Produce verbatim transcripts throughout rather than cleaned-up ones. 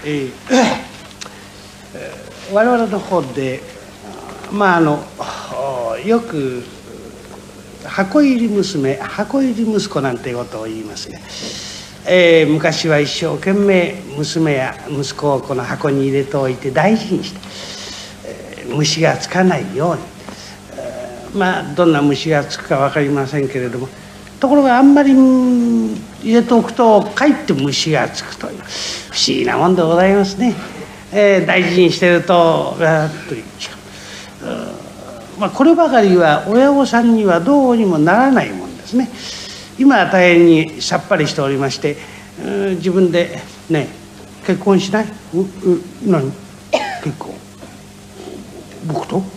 えー、我々の方で、まああのよく箱入り娘、箱入り息子なんていうことを言いますが、えー、昔は一生懸命娘や息子をこの箱に入れておいて大事にして、えー、虫がつかないように、えー、まあどんな虫がつくか分かりませんけれども、ところがあんまり入れておくとかえって虫がつくという不思議なもんでございますね。えー、大事にしてるとガーッといっちゃう。まあこればかりは親御さんにはどうにもならないもんですね。今は大変にさっぱりしておりまして、うん、自分でね結婚しない？うう何？結婚？僕と？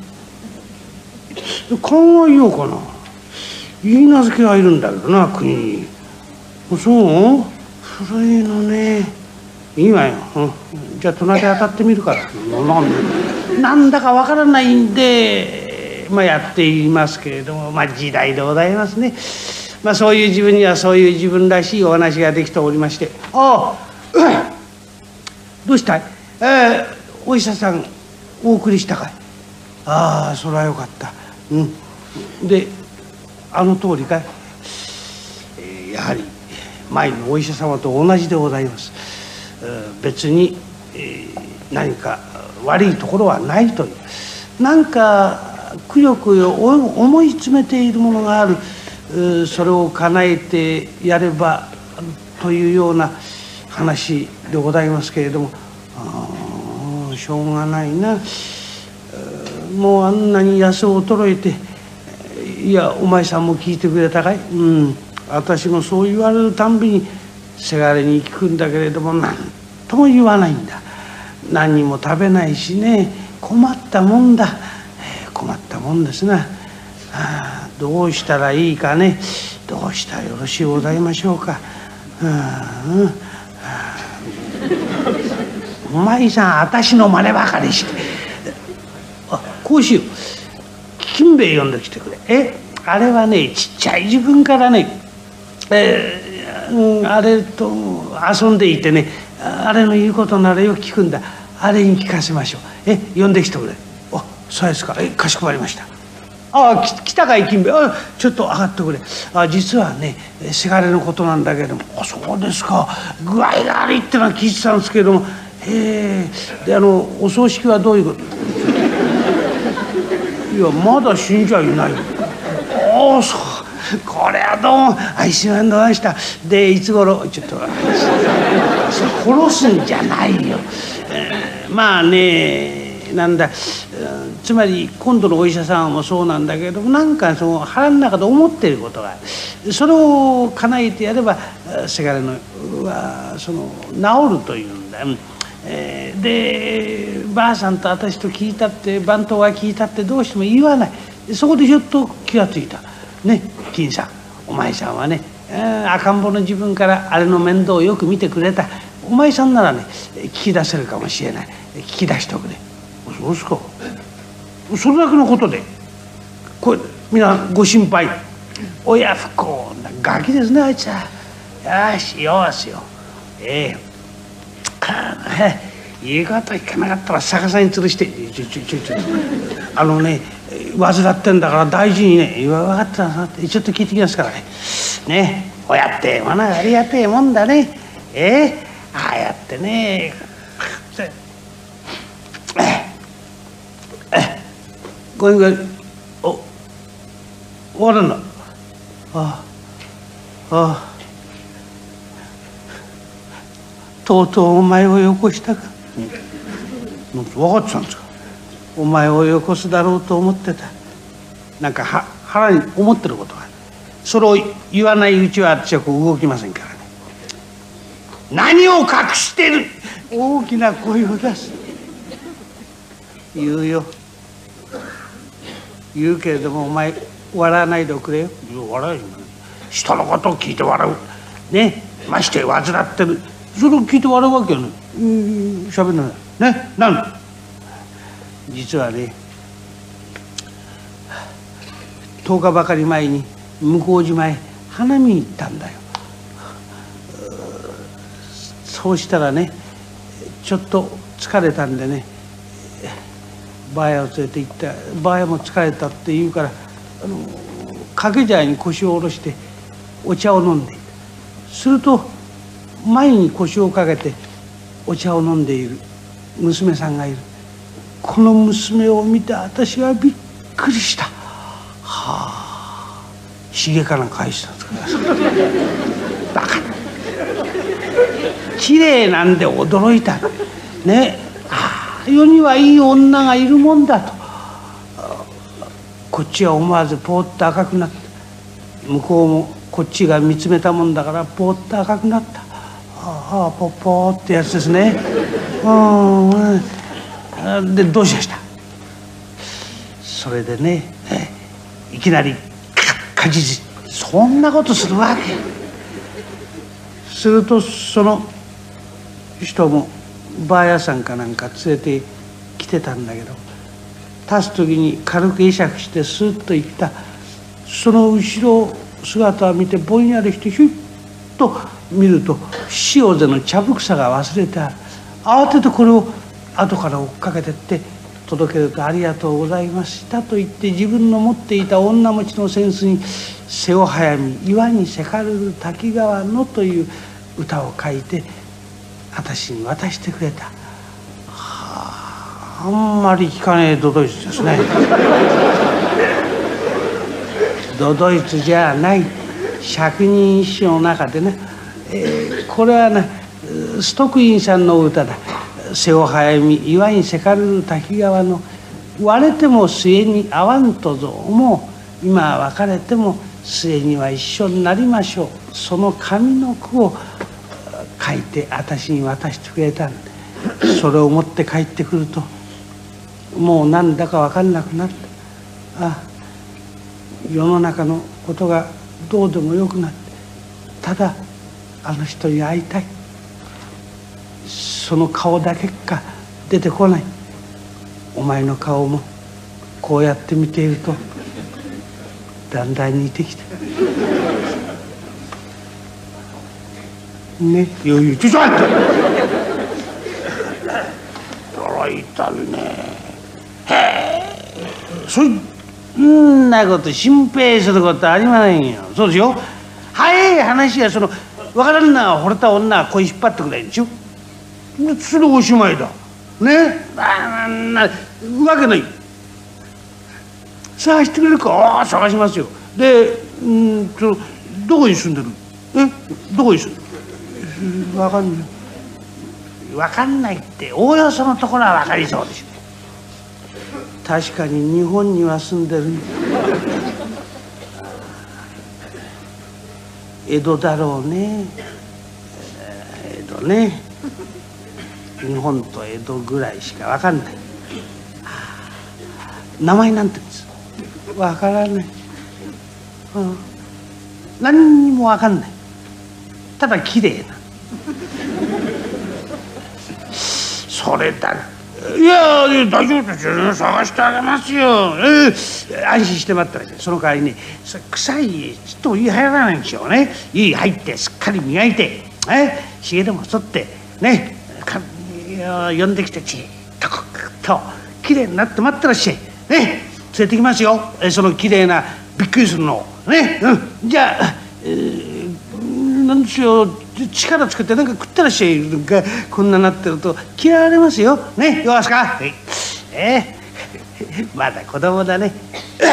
考えようかな。言い名付けがいるんだけどな、国に。そう？古いのね。いいわよ。うん、じゃあ隣で当たってみるから。なんなんだかわからないんで、まあ、やっていますけれども、まあ時代でございますね。まあそういう自分にはそういう自分らしいお話ができておりまして、ああ、どうしたい？えー、お医者さんお送りしたかい？ああ、それはよかった。うん。で、あの通りかい？えー、やはり前のお医者様と同じでございます。えー、別に、えー、何か悪いところはないという、なんかくよくよ思い詰めているものがある。それを叶えてやればというような話でございますけれども、あしょうがないな。もうあんなに痩せ衰えて、いやお前さんも聞いてくれたかい？うん、私もそう言われるたんびにせがれに聞くんだけれども、何とも言わないんだ。何にも食べないしね、困ったもんだ。困ったもんですな。はあ、どうしたらいいかね。どうしたらよろしゅうございましょうか。はあうんはあ、お前さん私の真似ばかりして。あ、こうしよう。金兵衛呼んできてくれ。えあれはね、ちっちゃい自分からね、えー、あれと遊んでいてね、あれの言うことならよく聞くんだ。あれに聞かせましょう。え呼んできてくれ。あ、そうですか。えかしこまりました。ああ、来たかい金兵衛。あ、ちょっと上がってくれ。あ、実はね、せがれのことなんだけども。あ、そうですか。具合が悪いってのは聞いてたんですけども。へえ。で、あのお葬式はどういうこと？いや、まだ死んじゃいないよ。ああ、そう。これはどうも愛しまんどうました。で、いつ頃ちょっと殺すんじゃないよ。えー、まあね。なんだつまり今度のお医者さんもそうなんだけども、なんかその腹の中で思っていることがある。それを叶えてやればせがれのはその治るというんだ。えー、でばあさんと私と聞いたって番頭が聞いたってどうしても言わない。そこでひょっと気がついた。ね金さん、お前さんはね、赤ん坊の自分からあれの面倒をよく見てくれた。お前さんならね聞き出せるかもしれない。聞き出しておくれ。そうですか。それだけのことでこれ皆ご心配。親不孝なガキですねあいつは。よしよしよ。ええ言うこと聞かなかったら逆さに吊るして、ちょちょちょちょあのね患ってんだから大事にね、分かったなってちょっと聞いてきますからね。ね親ってものはありがてえもんだね。ええああやってねごめんごめん。お終わるんだ。ああああとうとうお前をよこしたか。うん、分かってたんですか。お前をよこすだろうと思ってた。なんかは腹に思ってることがある。それを言わないうちは私はこう動きませんからね。何を隠してる。大きな声を出す。言うよ。言うけれどもお前笑わないでおくれよ。いや笑えよ。人のことを聞いて笑うね。まして患ってる。それを聞いて笑うわけよね。しゃべんないね。なん実はねとおかばかり前に向島へ花見に行ったんだよ。そうしたらねちょっと疲れたんでね、ばあやを連れて行った。ばあやも疲れたって言うから、あの掛け茶屋に腰を下ろしてお茶を飲んでいる。すると前に腰をかけてお茶を飲んでいる娘さんがいる。この娘を見て私はびっくりした。はあ、ひげかなんか返したんですからバカ、綺麗なんで驚いたね。ああ、世にはいい女がいるもんだと。こっちは思わずポーッと赤くなった。向こうもこっちが見つめたもんだからポーッと赤くなった。ああ、ポッポーってやつですね。うん。でどうしました。それでね、いきなりカッカジジ、そんなことするわけ。するとその人もバー屋さんかなんか連れてきてたんだけど、立つ時に軽く会釈してスッと行った。その後ろ姿を見てぼんやりしてひゅっと見ると塩瀬の茶房が忘れてある。慌ててこれを後から追っかけてって届けると「ありがとうございました」と言って自分の持っていた女持ちの扇子に「瀬を早み岩にせかるる滝川の」という歌を書いて私に渡してくれた。はあ、あんまり聞かねえ都々逸ですね。都々逸じゃない百人一首の中でね、えー、これはね崇徳院さんの歌だ。瀬を早み岩にせかるる滝川の割れても末に会わんとぞ、もう今は別れても末には一緒になりましょう。その上の句を書いて私に渡してくれたんで、それを持って帰ってくるともうなんだか分かんなくなった。あ、世の中のことがどうでもよくなって、ただあの人に会いたい、その顔だけか出てこない。お前の顔もこうやって見ているとだんだん似てきたね。いやいや、ちょちょっと驚いたね。へえ、そんなこと心配することありませんよ。そうですよ。早い話はその分からんな惚れた女は声引っ張ってくれんでしょ。それおしまいだね。あんなわけない。探してくれるか。ああ、探しますよ。で、うんとどこに住んでる。え、どこに住んでる。分かんない。分かんないっておおよそのところは分かりそうでしょ。確かに日本には住んでる。江戸だろうね。江戸ね。日本と江戸ぐらいしか分かんない。名前なんて言うんです。分からない。うん、何にも分かんない。ただ綺麗な。それだ。いや大丈夫ですよ。探してあげますよ。えー、安心して待ってください。その代わりね、臭いちょっといい入らないんでしょうね。いい入ってすっかり磨いて、えひげでも剃ってね、呼んできてちとこっときれいになって待ってらっしゃいね。連れてきますよ。えそのきれいなびっくりするのね。うん、じゃあ、えー、なんですよ、力つけてなんか食ってらっしゃい。なんかこんななってると嫌われますよね。よろしか。はい、えー、まだ子供だね。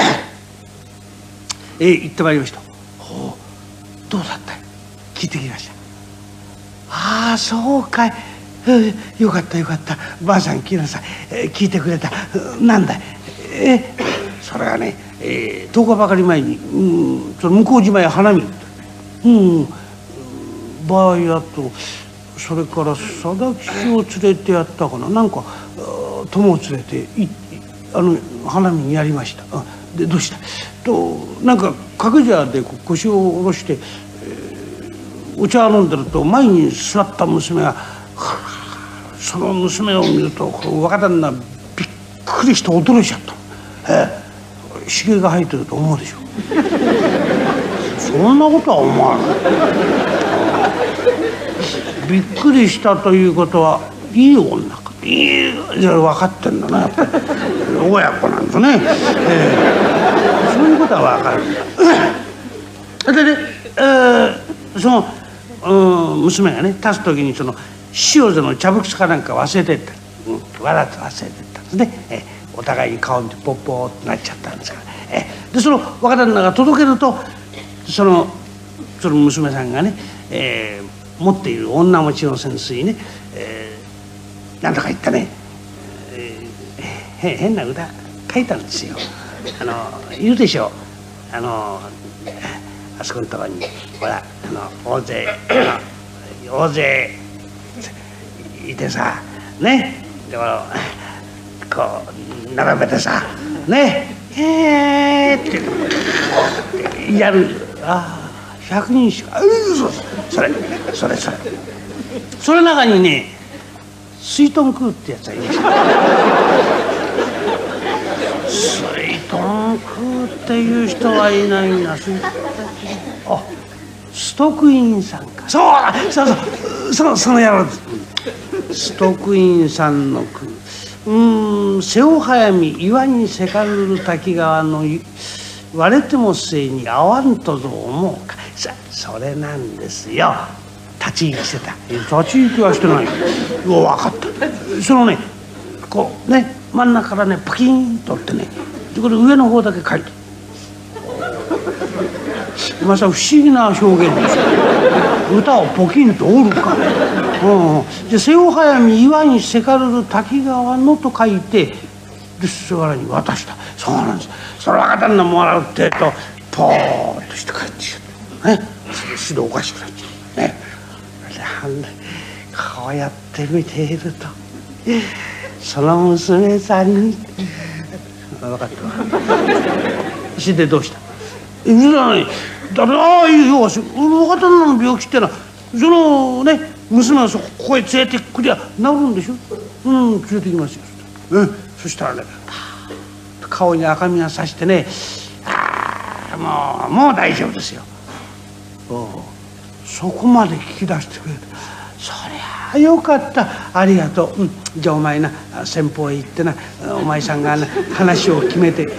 えー、行ってまいりました。ほう、どうだったい。聞いてきました。ああ、そうかい。よかったよかった。ばあさん聞きなさい。えー、聞いてくれた。なんだい。えー、それはね、えー、とおかばかり前に、うん、その向島へ花見。うん、ばあやとそれから定吉を連れてやったかな。なんか友を連れていあの花見にやりました。でどうしたと、なんか掛け茶で腰を下ろして、えー、お茶を飲んでると前に座った娘がその娘を見ると若旦那びっくりして驚いちゃった。えー、ひげが生えてると思うでしょ。そんなことは思わない。びっくりしたということはいい女かいいじゃ分かってんだなやっぱり親子なんですね、えー、そういうことは分かるんだ。でね、えー、その、うん、娘がね立つ時にその塩瀬の茶拭きかなんか忘れてった、うん、わざと忘れてったんですね、えー、お互いに顔見てポッポーってなっちゃったんですから、えー、でその若旦那が届けるとそのその娘さんがね、えー、持っている女持ちの泉水ね、えー、なんとか言ったね、えー、変な歌書いたんですよ。あのいるでしょあのあそこのところにほらあの大勢あの大勢いてさねでもこう並べてさねえーってやる。ああひゃくにんしかそれそれそれそれ中にね水豚食うってやつがいました。水豚食うっていう人はいないんだ。あストックインさんか。そうだそうそうそのその野郎です。ストックインさんの句うん瀬尾早見岩にせかるる滝川の割れても末に合わんとぞ思うか。さそれなんですよ。立ち入りしてた。立ち入りはしてないよ。分かった。そのねこうね真ん中からねパキーンと折ってねでこれ上の方だけ書いてまた不思議な表現ですよ。歌をポキンと折るか。うん、で瀬尾早見岩にせかるる滝川のと書いてで菅原に渡した。そうなんです。その若旦那も笑うってえとポーッとして帰ってきたね。指導おかしくなっちゃうね。こうやって見ているとその娘さんに分かった死んでどうしたえじゃないだからああいうよ若旦那の病気ってのはそのね娘がそここへ連れてくりゃ治るんでしょ。うん連れてきますよ。うんそしたらね顔に赤みがさしてねああもうもう大丈夫ですよ。そこまで聞き出してくれてそりゃあよかったありがとう、うん、じゃあお前な先方へ行ってなお前さんがな話を決めて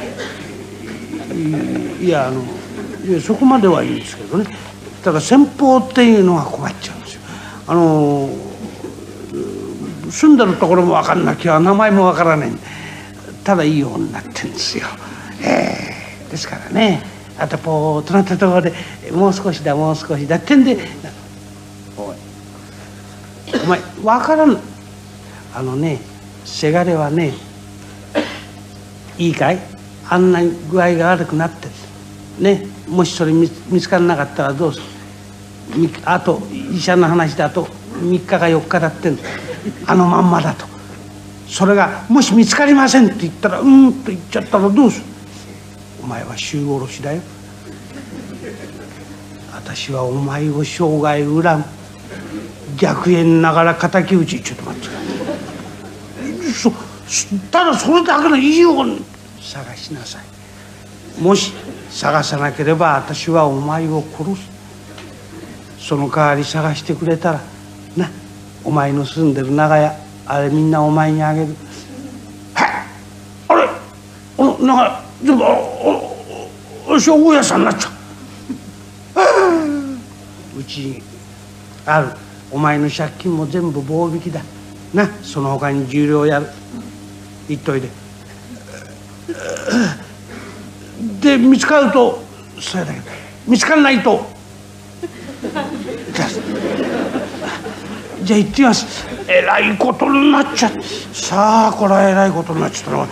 いやあのいやそこまではいいんですけどねだから先方っていうのが困っちゃうんですよ。あの住んでるところも分かんなきゃ名前も分からないただいい女になってんですよ。えー、ですからねあとポーッとなったところでもう少しだもう少しだってんでおいお前分からんあのねせがれはねいいかいあんなに具合が悪くなってねもしそれ 見, 見つからなかったらどうするあと医者の話だとみっかかよっかだってんあのまんまだとそれがもし見つかりませんって言ったらうんと言っちゃったらどうする。お前は衆殺しだよ。私はお前を生涯恨む逆縁ながら敵討ちちょっと待ってそただそれだけのいいように探しなさい。もし探さなければ私はお前を殺す。その代わり探してくれたらなお前の住んでる長屋あれみんなお前にあげる。はいあれあの長屋でも私は大家さんになっちゃう。うちにあるお前の借金も全部棒引きだなその他に十両やる言っといてで見つかるとそれだけ見つからないとじゃあ行ってみます。えらいことになっちゃってさあこれはえらいことになっちゃったの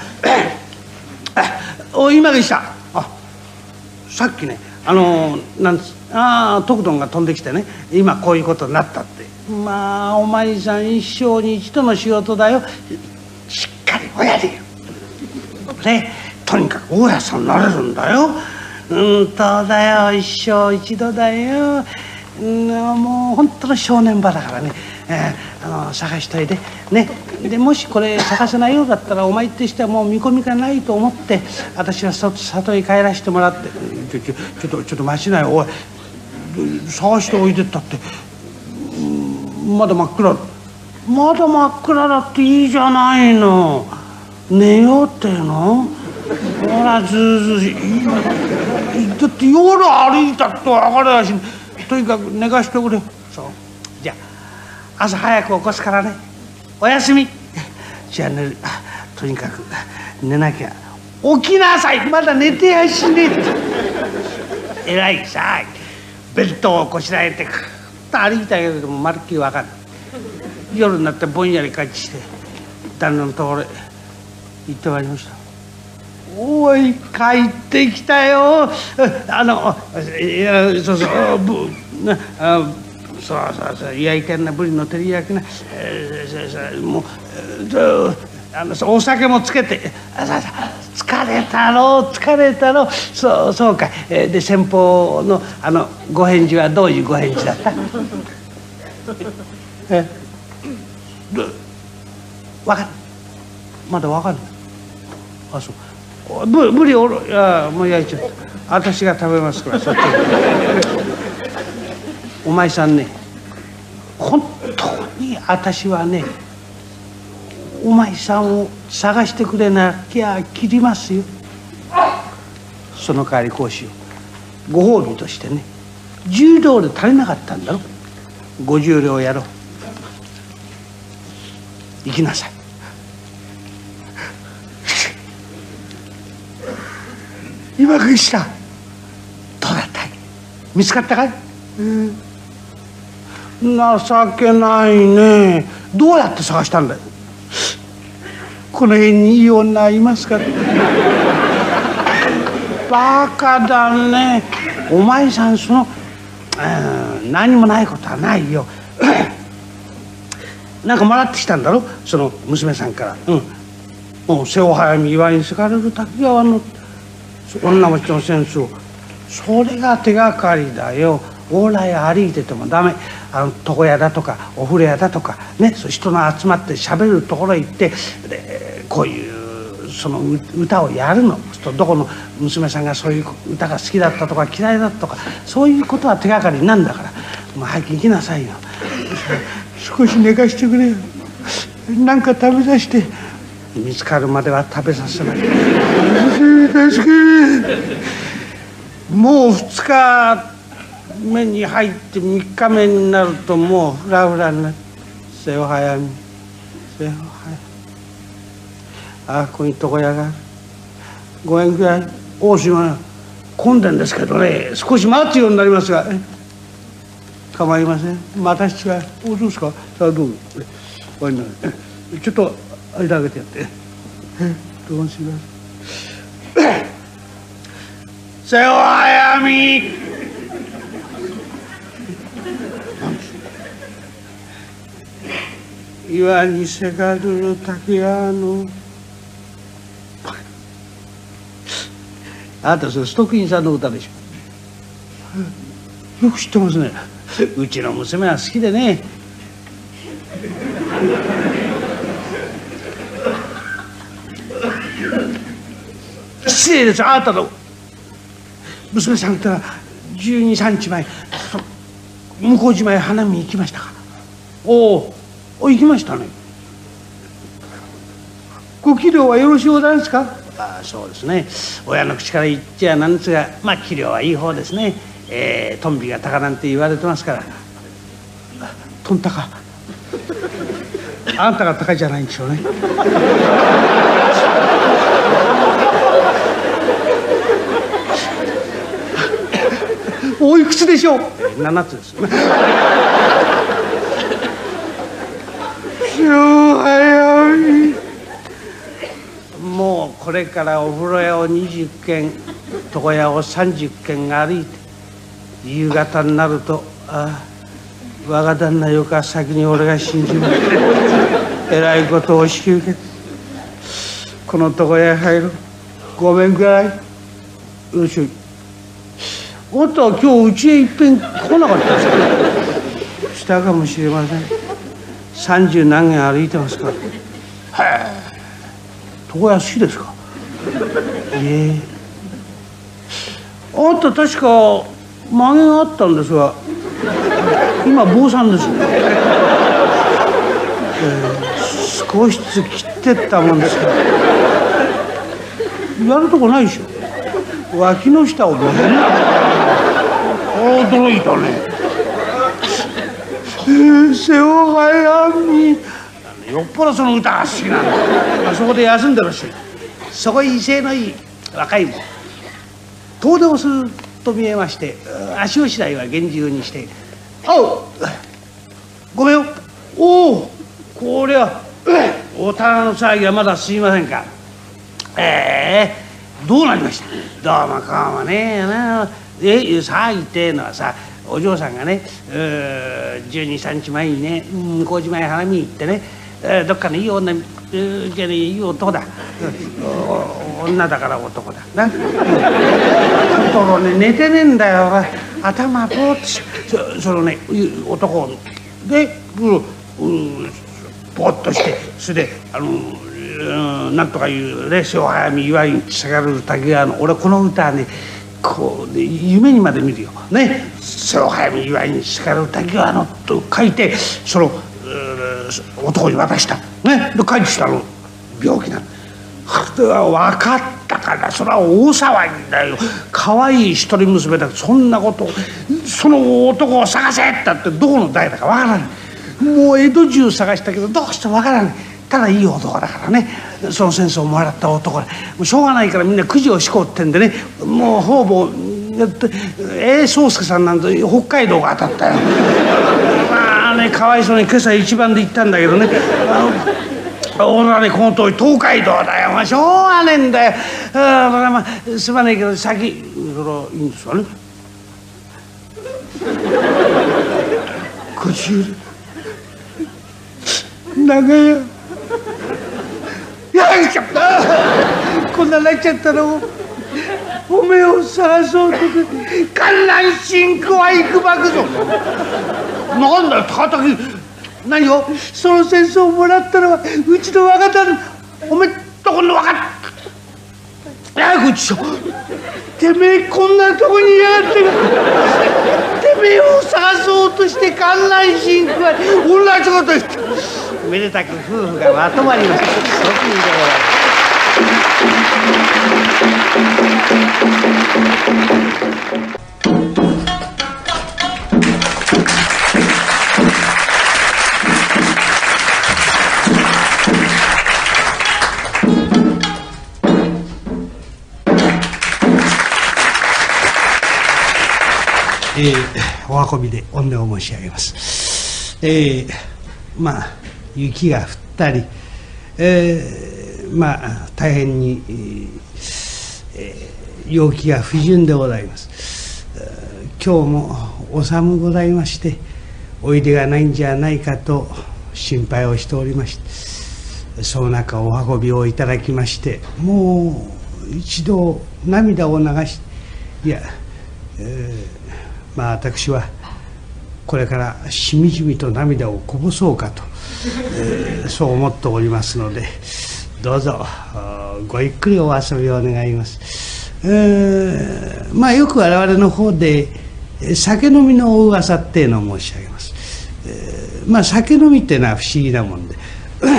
お今でした。あさっきねあのなんつああ徳丼が飛んできてね今こういうことになったってまあお前さん一生に一度の仕事だよしっかりおやりねとにかく大家さんになれるんだよ。うんとだよ一生一度だよ、うん、もう本当の正念場だからね、えー、あの探しといてねでもしこれ探せないようだったらお前ってしてはもう見込みがないと思って私は里へ帰らせてもらってちょちょちょっとちょっと待ちなよおい探しておいでったって、うん、まだ真っ暗まだ真っ暗だっていいじゃないの。寝ようっていうの。ほらずうずうしい。だって夜歩いたって分からないし、とにかく寝かしてくれ。そう。じゃあ朝早く起こすからね。おやすみ。じゃあ寝る。とにかく寝なきゃ。起きなさい。まだ寝てやしねえ。えらいさい。ベッドをこしらえてくっと歩いたけれどもまるっきり分かんない。夜になってぼんやり帰ってきて旦那のところへ行ってまいりました。おい帰ってきたよ。あのいやそうそうぶなあそうそうそう焼いてんなブリの照り焼きな、えー、そうそうもうあのお酒もつけてあささ疲れたろ疲れたろそうそうか、えー、で先方のあのご返事はどういうご返事だった？えで分かんまだ分かんない。あそうブブリおろいやもう焼いちゃった私が食べますからそっちお前さんね本当に私はねお前さんを探してくれなきゃ切りますよ。その代わりこうしよう。ご褒美としてねじゅう両で足りなかったんだろ。ごじゅう両やろう。行きなさい。今食いした。どうだったい？見つかったかい？うん、情けないね。どうやって探したんだよ。この辺にいい女いますか？バカだね。お前さんその、うん、何もないことはないよ。なんかもらってきたんだろその娘さんから。うん。もう瀬尾早見岩にせかれる滝川の女持ちのセンスを。それが手がかりだよ。往来歩いててもダメ。あの床屋だとかお風呂屋だとかね、そう人の集まってしゃべるところへ行ってでこういうその歌をやるの。とどこの娘さんがそういう歌が好きだったとか嫌いだったとかそういうことは手がかりなんだから。もう早く行きなさいよ。少し寝かしてくれよ。なんか食べさせて。見つかるまでは食べさせない。助けて。もう二日目に入って三日目になるともうフラフラになって。瀬尾早見瀬尾早見ああここに床屋がある。ごえんくらい。大島混んでんですけどね少し待つようになりますが。構いません。またし違い。おどうですか。さあどうぞ。おいなちょっと間開けてやって。どうします。瀬尾早見。岩にせかるる滝川の。あなたそれストックインさんの歌でしょ。よく知ってますね。うちの娘は好きでね。失礼ですあなたの娘さんってのはじゅうに、さんにちまえ向島へ花見行きましたか。おおお行きましたね。ご器量はよろしゅうございますか。ああそうですね。親の口から言っちゃなんですがまあ器量はいい方ですね。えー、トンビが鷹なんて言われてますから。トンタカあんたが高いじゃないんでしょうね。おいくつでしょう。ななつです。もうこれからお風呂屋をにじゅっけん床屋をさんじゅっけん歩いて夕方になるとああ我が旦那よか先に俺が死んじまう。えらいことを引き受けてこの床屋へ入る。ごめんくらい。よろしい。あんたは今日うちへいっぺん来なかったですか。したかもしれません。三十何軒歩いてますから。へえ床屋好きですか。ええあんた確か曲げがあったんですが今坊さんですね。え教室切ってったもんですからやるとこないでしょ。脇の下をもね驚いたね。瀬尾早見よっぽどその歌が好きなんだ。まあ、そこで休んでるし、そこに威勢のいい若いもん遠出をすると見えまして、足を次第は厳重にして「おうごめんよ。おおこりゃお棚の騒ぎはまだすいませんか。ええー、どうなりました。どうもこうもねえな。え騒ぎってえのはさ、お嬢さんがねじゅうに、さんにちまえにね向島へ花見に行ってね、どっかのいい女じゃねいい男だ、女だから男だな。ところね寝てねえんだよ。頭ポーッとし そ, そのね男でポーッとして、それであのなんとかいうね瀬尾早見祝いに下がる滝川の俺この歌はねこうで夢にまで見るよね。瀬尾早見祝いに叱る滝川のと書いてその男に渡したね。で帰ってきたの病気なの。分かったからそれは大騒ぎだよ。可愛い一人娘だ。そんなことその男を探せってってどこの代だか分からない。もう江戸中探したけどどうしても分からない。ただいい男だからね、その戦争をもらった男でもうしょうがないからみんなくじをしこうってんでね、もう方々ええ宗介さんなんて北海道が当たったよ。まあねかわいそうに今朝一番で行ったんだけどね、あの俺はねこの通り東海道だよ。まあしょうがねえんだよ。あまあすまねえけど先それはいいんですわね。こちら長屋やっちゃったこんなになっちゃったの。おめえを探そうと観覧進行は行くばくぞ。なんだよ高滝何をその戦争をもらったのはうちの若旦那。おめえどこの若旦那やこっちょてめえこんなとこにいやがっててめえを探そうとして観覧進行は同じこと言ってめでたく夫婦がまとまりました。即位でございます。えー、お運びで御礼を申し上げます。えー、まあ雪が降ったり、えー、まあ大変に、えー、陽気が不順でございます。今日もお寒ございましておいでがないんじゃないかと心配をしておりまして、その中お運びをいただきましてもう一度涙を流しいや、えーまあ私はこれからしみじみと涙をこぼそうかと、えー、そう思っておりますのでどうぞごゆっくりお遊びを願います。えー、まあよく我々の方で酒飲みのお噂っていうのを申し上げます。えー、まあ酒飲みっていうのは不思議なもんで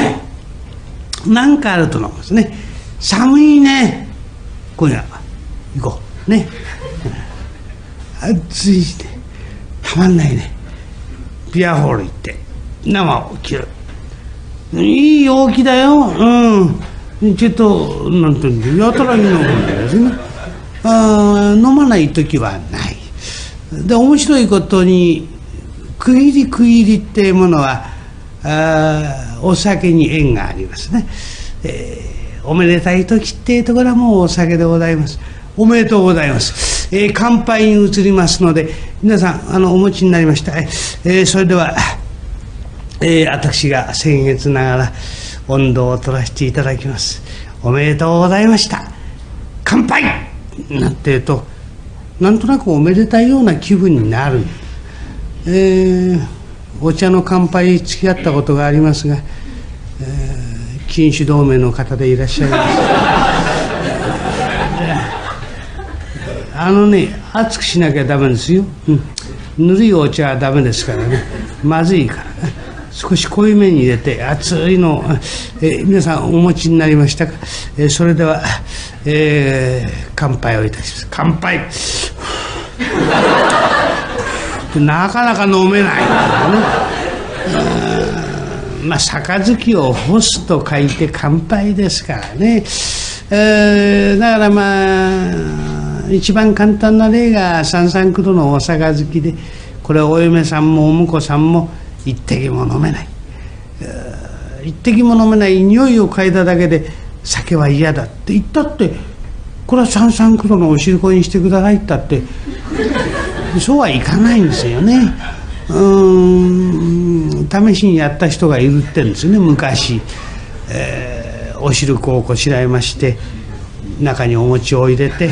何かあると飲むんですね。寒いね今夜行こうね。暑いねたまんないね。ビアホール行って生を切る。いい陽気だよ。うんちょっとなんていうのやたらに飲むんですね。あ飲まない時はない。で面白いことに区切り区切りっていうものはあお酒に縁がありますね。えー、おめでたい時っていうところはもうお酒でございます。おめでとうございます。えー、乾杯に移りますので皆さんあのお持ちになりました。えー、それでは、えー、私が先月ながら音頭を取らせていただきます。おめでとうございました乾杯なんていうとなんとなくおめでたいような気分になる。えー、お茶の乾杯に付き合ったことがありますが、えー、禁酒同盟の方でいらっしゃいます。あのね熱くしなきゃダメですよ。うん、ぬるいお茶はダメですからねまずいからね。 少し濃いめに入れて熱いのを、えー、皆さんお持ちになりましたか。えー、それでは、えー、乾杯をいたします。乾杯なかなか飲めないんだよね。まあ杯を干すと書いて乾杯ですからね。えー、だからまあ一番簡単な例が三三九度のお杯で、これお嫁さんもお婿さんも一滴も飲めない、一滴も飲めない、匂いを嗅いだだけで酒は嫌だって言ったって、これは三三九度のおしるこにしてくださいったってそうはいかないんですよね。うーん試しにやった人がいるってんですね、昔。えー、おしるこをこしらえまして、中にお餅を入れて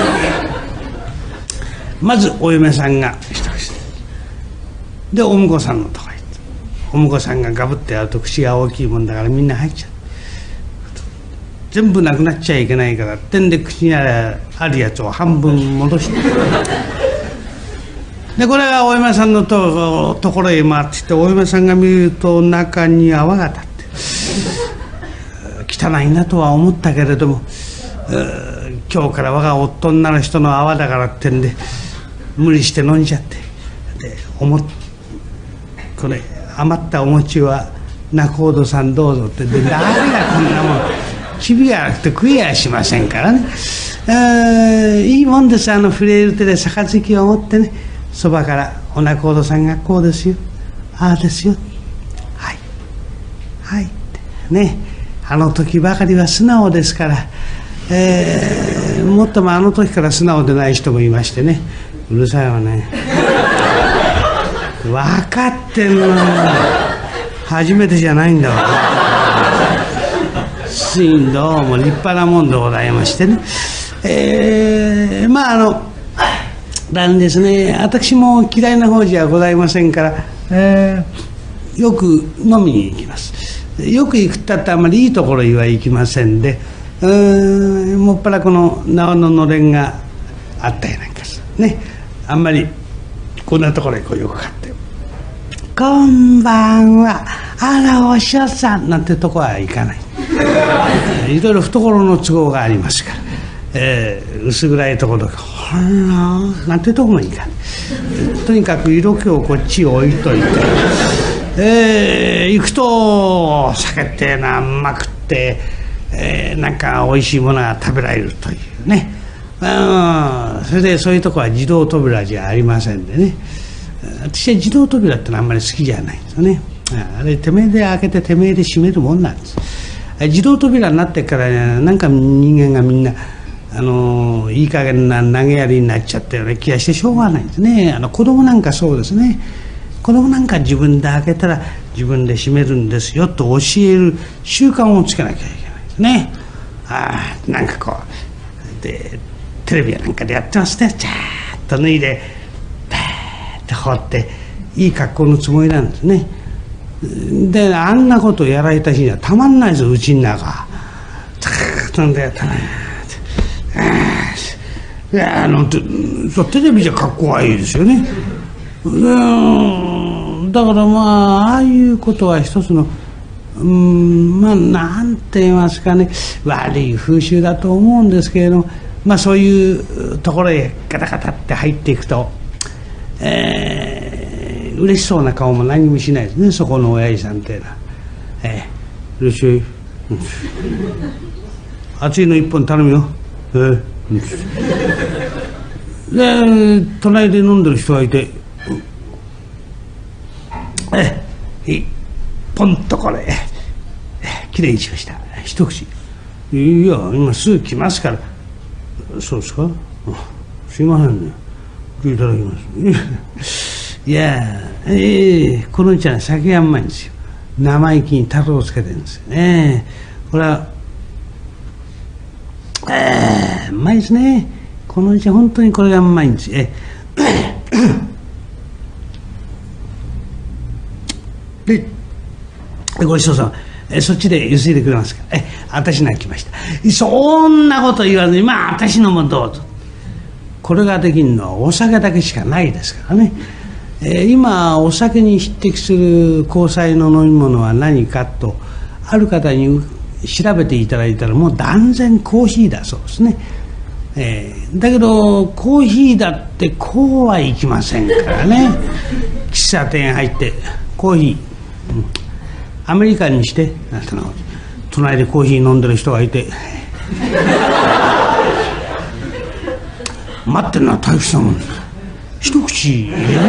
まずお嫁さんが一口で、お婿さんのとこへ行って、お婿さんがガブってやると口が大きいもんだからみんな入っちゃう。全部なくなっちゃいけないからってんで、口にあるやつを半分戻してでこれがお嫁さんの と, ところへ回ってきて、お嫁さんが見ると中に泡が立って汚いなとは思ったけれども、今日から我が夫になる人の泡だからってんで無理して飲んじゃって、でおもこれ余ったお餅は仲人さんどうぞって、で誰がこんなもんちびがなくて食いやしませんからね。えー、いいもんです。あの触れる手で杯を持ってね、そばからお仲人さんがこうですよ、ああですよ、はいはいってね、あの時ばかりは素直ですから、えー、もっともあの時から素直でない人もいましてね、うるさいわね分かってんの、初めてじゃないんだわ。すいんどうも立派なもんでございましてね、えー、まああのなんですね、私も嫌いな方じゃございませんから、えー、よく飲みに行きます。よく行くったってあんまりいいところには行きませんで、うーんもっぱらこの縄ののれんがあったりなんかするね、あんまりこんなところへこうよく買って「こんばんは、あらお師匠さん」なんてとこは行かないいろいろ懐の都合がありますから、えー、薄暗いところとか「ほら」なんてとこもいいかとにかく色気をこっち置いといて、えー、行くと酒ってえのはうまくって、えー、なんかおいしいものが食べられるというね、うん、それでそういうとこは自動扉じゃありませんでね、私は自動扉ってのはあんまり好きじゃないんですよね。あれてめえで開けててめえで閉めるもんなんです。自動扉になってから、ね、なんか人間がみんなあのいい加減な投げやりになっちゃったような気がしてしょうがないんですね。あの子供なんかそうですね。子供なんか自分で開けたら自分で閉めるんですよと教える習慣をつけなきゃいけないですね。ああなんかこうでテレビやなんかでやってますね。チャーッと脱いでパーッと放っていい格好のつもりなんですね。であんなことやられた日にはたまんないぞ、うちの中。チャーッとんでやったね。いやあのテレビじゃ格好はいいですよね。うんだからまあああいうことは一つのうんまあなんて言いますかね、悪い風習だと思うんですけれども、まあそういうところへガタガタって入っていくと、えー、嬉しそうな顔も何もしないですね、そこの親父さんっていうのは。えー、嬉しい、うん、熱いの一本頼むよ。えーで隣で飲んでる人がいて「えいいポンとこれきれいにしました、一口」「いや今すぐ来ますから」「そうですか、すいませんね、いただきます」いやえー、このうちは酒がうまいんですよ。生意気にタルをつけてるんですよね。これはえー、うまいですね。このうちは本当にこれがうまいんですよ。でごちそうさま、えそっちでゆすいでくれますか。え私が来ました。そんなこと言わずに、まあ私のもどうぞ。これができるのはお酒だけしかないですからね。 えー、今お酒に匹敵する香菜の飲み物は何かとある方に調べていただいたら、もう断然コーヒーだそうですね。えー、だけどコーヒーだってこうはいきませんからね。喫茶店入ってコーヒー、うん、アメリカンにしてなんての隣でコーヒー飲んでる人がいて待ってんのは大したもんです。一口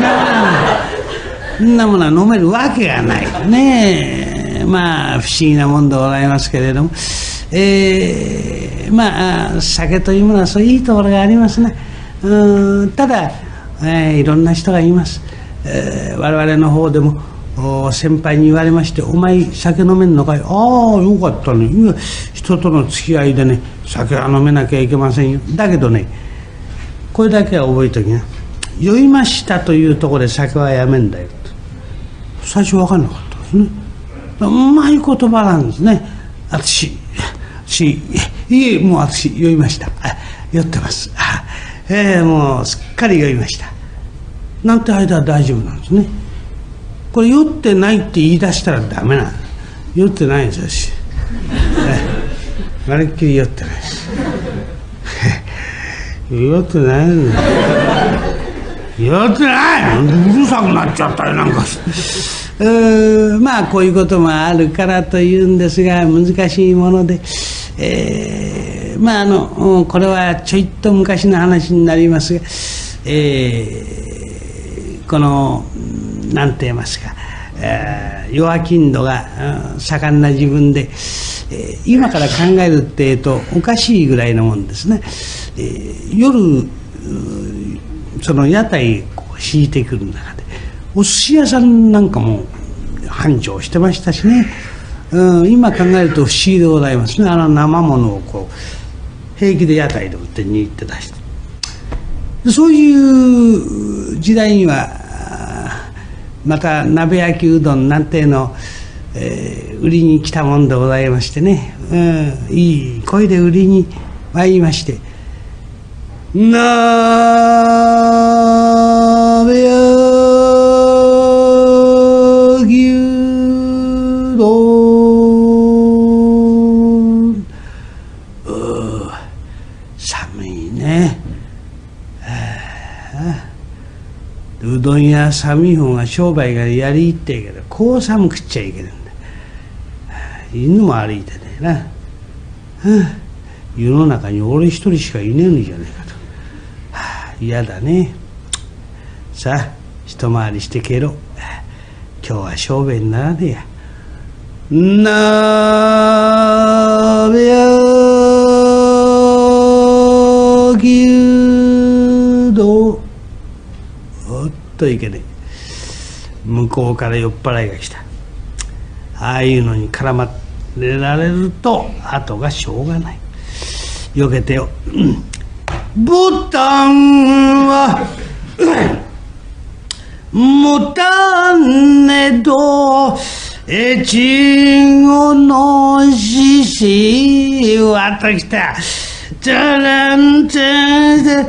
そんなものは飲めるわけがないねえ。まあ不思議なもんでございますけれども、えー、まあ酒というものはそういいところがありますね。うん、ただ、えー、いろんな人がいます。えー、我々の方でも先輩に言われまして「お前酒飲めんのかい?」「ああよかったね。いや人との付き合いでね酒は飲めなきゃいけませんよ。だけどねこれだけは覚えときな。酔いましたというところで酒はやめんだよ」と最初分かんなかったですね。うまい言葉なんですね。私私いえもう私酔いました。酔ってます。えー、もうすっかり酔いましたなんて間は大丈夫なんですね。これ酔ってないって言い出したらダメなの。酔ってないんですよ私。まるっきり酔ってないです酔ってないんだ酔ってない。うるさくなっちゃったりなんかえー、まあこういうこともあるからというんですが難しいもので、えー、まああのこれはちょいと昔の話になりますが、えー、この何て言いますか、えー、弱筋度が盛んな自分で、えー、今から考えるってえとおかしいぐらいのもんですね。えー、夜その屋台こう敷いてくる中でお寿司屋さんなんかも繁盛してましたしね、うん、今考えると不思議でございますね。あの生ものをこう平気で屋台で売って握って出して、そういう時代にはまた鍋焼きうどんなんていうのを、えー、売りに来たもんでございましてね、うん、いい声で売りに参りまして「鍋焼きうどん」う寒いね。うどん屋寒い方が商売がやりいってえけどこう寒くっちゃいけないんだ。犬も歩いてねえな、はあ、世の中に俺一人しかいねえのじゃねえかと、はあ、嫌だね。さあ一回りしてけろ。今日は商売にならねえや。鍋焼きうどんおっといけねえ。向こうから酔っ払いが来た。ああいうのに絡まれられると後がしょうがない。よけてよ、うん、ボタンは持たねど越後の獅子わっときた。チャランチャラン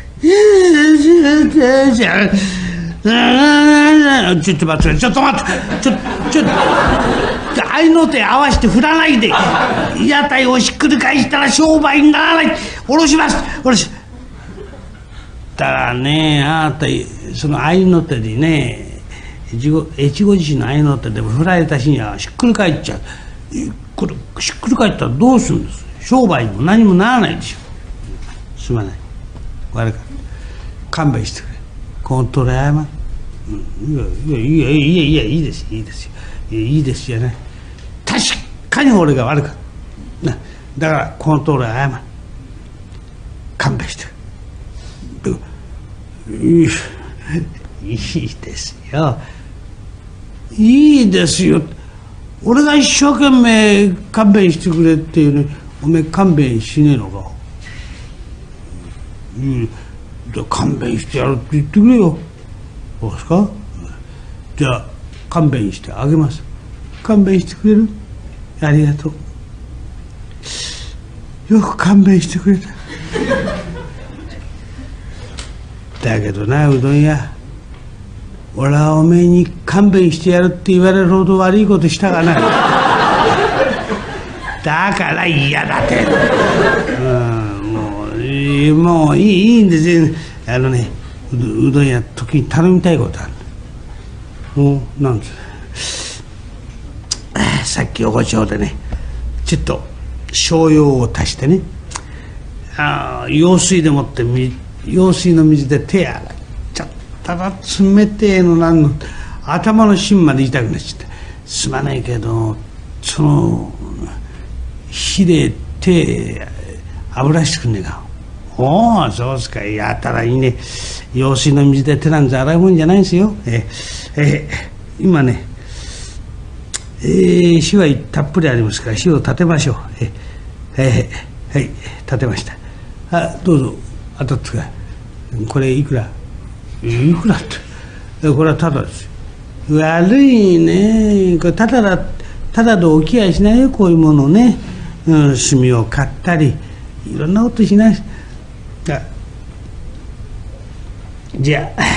ちょっと待ってちょっと待ってちょちょっと合いの手合わせて振らないで。屋台をひっくり返したら商売にならない。下ろします下ろし。だからねあなたその合いの手でね越後獅子の合いの手でも振られた日にはひっくり返っちゃう。これひっくり返ったらどうするんです。商売にも何もならないでしょ。すまない悪かった勘弁してくれ。コントロール謝る、うん、いやいやいやいやいやいいですいいですよいやいいですじゃない。確かに俺が悪かったな。だからコントロール謝る勘弁してくれ。いいですよいいですよ。俺が一生懸命勘弁してくれっていうのにおめえ勘弁しねえのか。いい勘弁してやるって言ってくれよ。どうですか。じゃあ勘弁してあげます。勘弁してくれる。ありがとう。よく勘弁してくれた。だけどなうどん屋俺はおめえに勘弁してやるって言われるほど悪いことしたかな。だから嫌だって、うん、もういいもういいいいんですよ。あのね う, うどん屋時に頼みたいことある。おなんですさっきおごちょうでねちょっと醤油を足してね、あ用水でもって用水の水で手洗いちゃったら冷てえのなんの頭の芯まで痛くなっちゃって、すまないけどその火で手油してくんねえか。おおそうすか、やったらいいね。用水の水で手なんざ洗うもんじゃないんですよ。ええ今ねえー、火はたっぷりありますから火を立てましょう。ええー、はい立てました。あどうぞ当たってください。これいくらいくらってこれはただですよ。悪いねこれただだただで起きやしないよこういうものね、うん、炭を買ったりいろんなことしないし。あじゃあ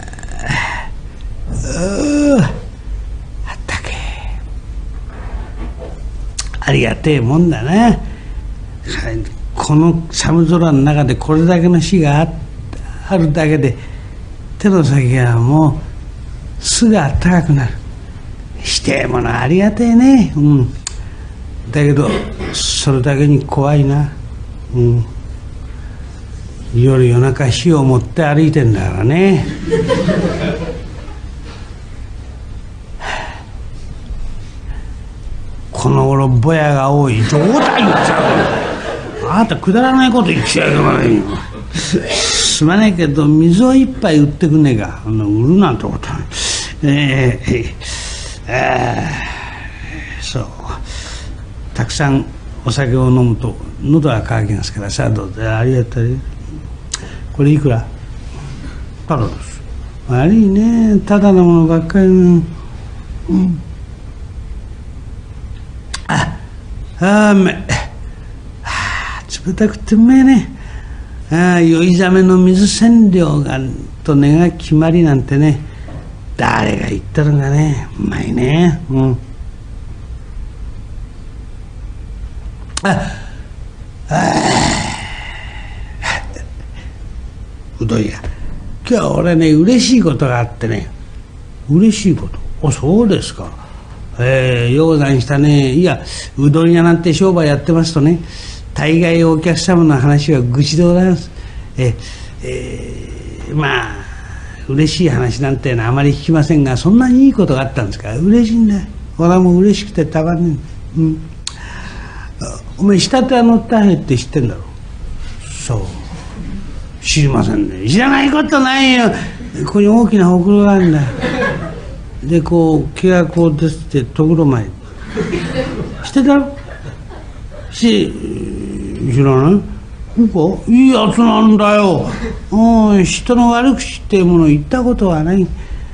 うあったけありがてえもんだな。この寒空の中でこれだけの火が あ, あるだけで手の先がもうすぐあったかくなる。してえものありがてえね、うん、だけどそれだけに怖いな、うん、夜夜中火を持って歩いてんだからねこの頃ぼやが多い。冗談言っちゃう。あなたくだらないこと言っちゃうからねすまないけど水を一杯売ってくんねえか。あの売るなんてことえー、えー、そうたくさんお酒を飲むと喉が渇きますからさ。どうぞありがとう。これいくら？ただです。悪いねただのものばっかり、うん、ああうめえ、冷たくてうめえね。ああ酔いざめの水千両がと値が決まりなんてね誰が言ったのかね。うまいね、うん、ああうどん屋今日は俺ね嬉しいことがあってね。嬉しいこと？あそうですか。えー、ようざんしたね。いやうどん屋なんて商売やってますとね大概お客様の話は愚痴でございます。ええー、まあ嬉しい話なんてのはあまり聞きませんがそんなにいいことがあったんですから嬉しいんだよ。俺はもう嬉しくてたまんねえ、うん、お前下手乗ったへって知ってんだろ。そう知りませんね。知らないことないよ。ここに大きなほくろがあるんだ。でこう毛がこう出てとぐろ前知ってたろ。し知らない？ここいいやつなんだよ。うん人の悪口っていうものを言ったことはない。ね、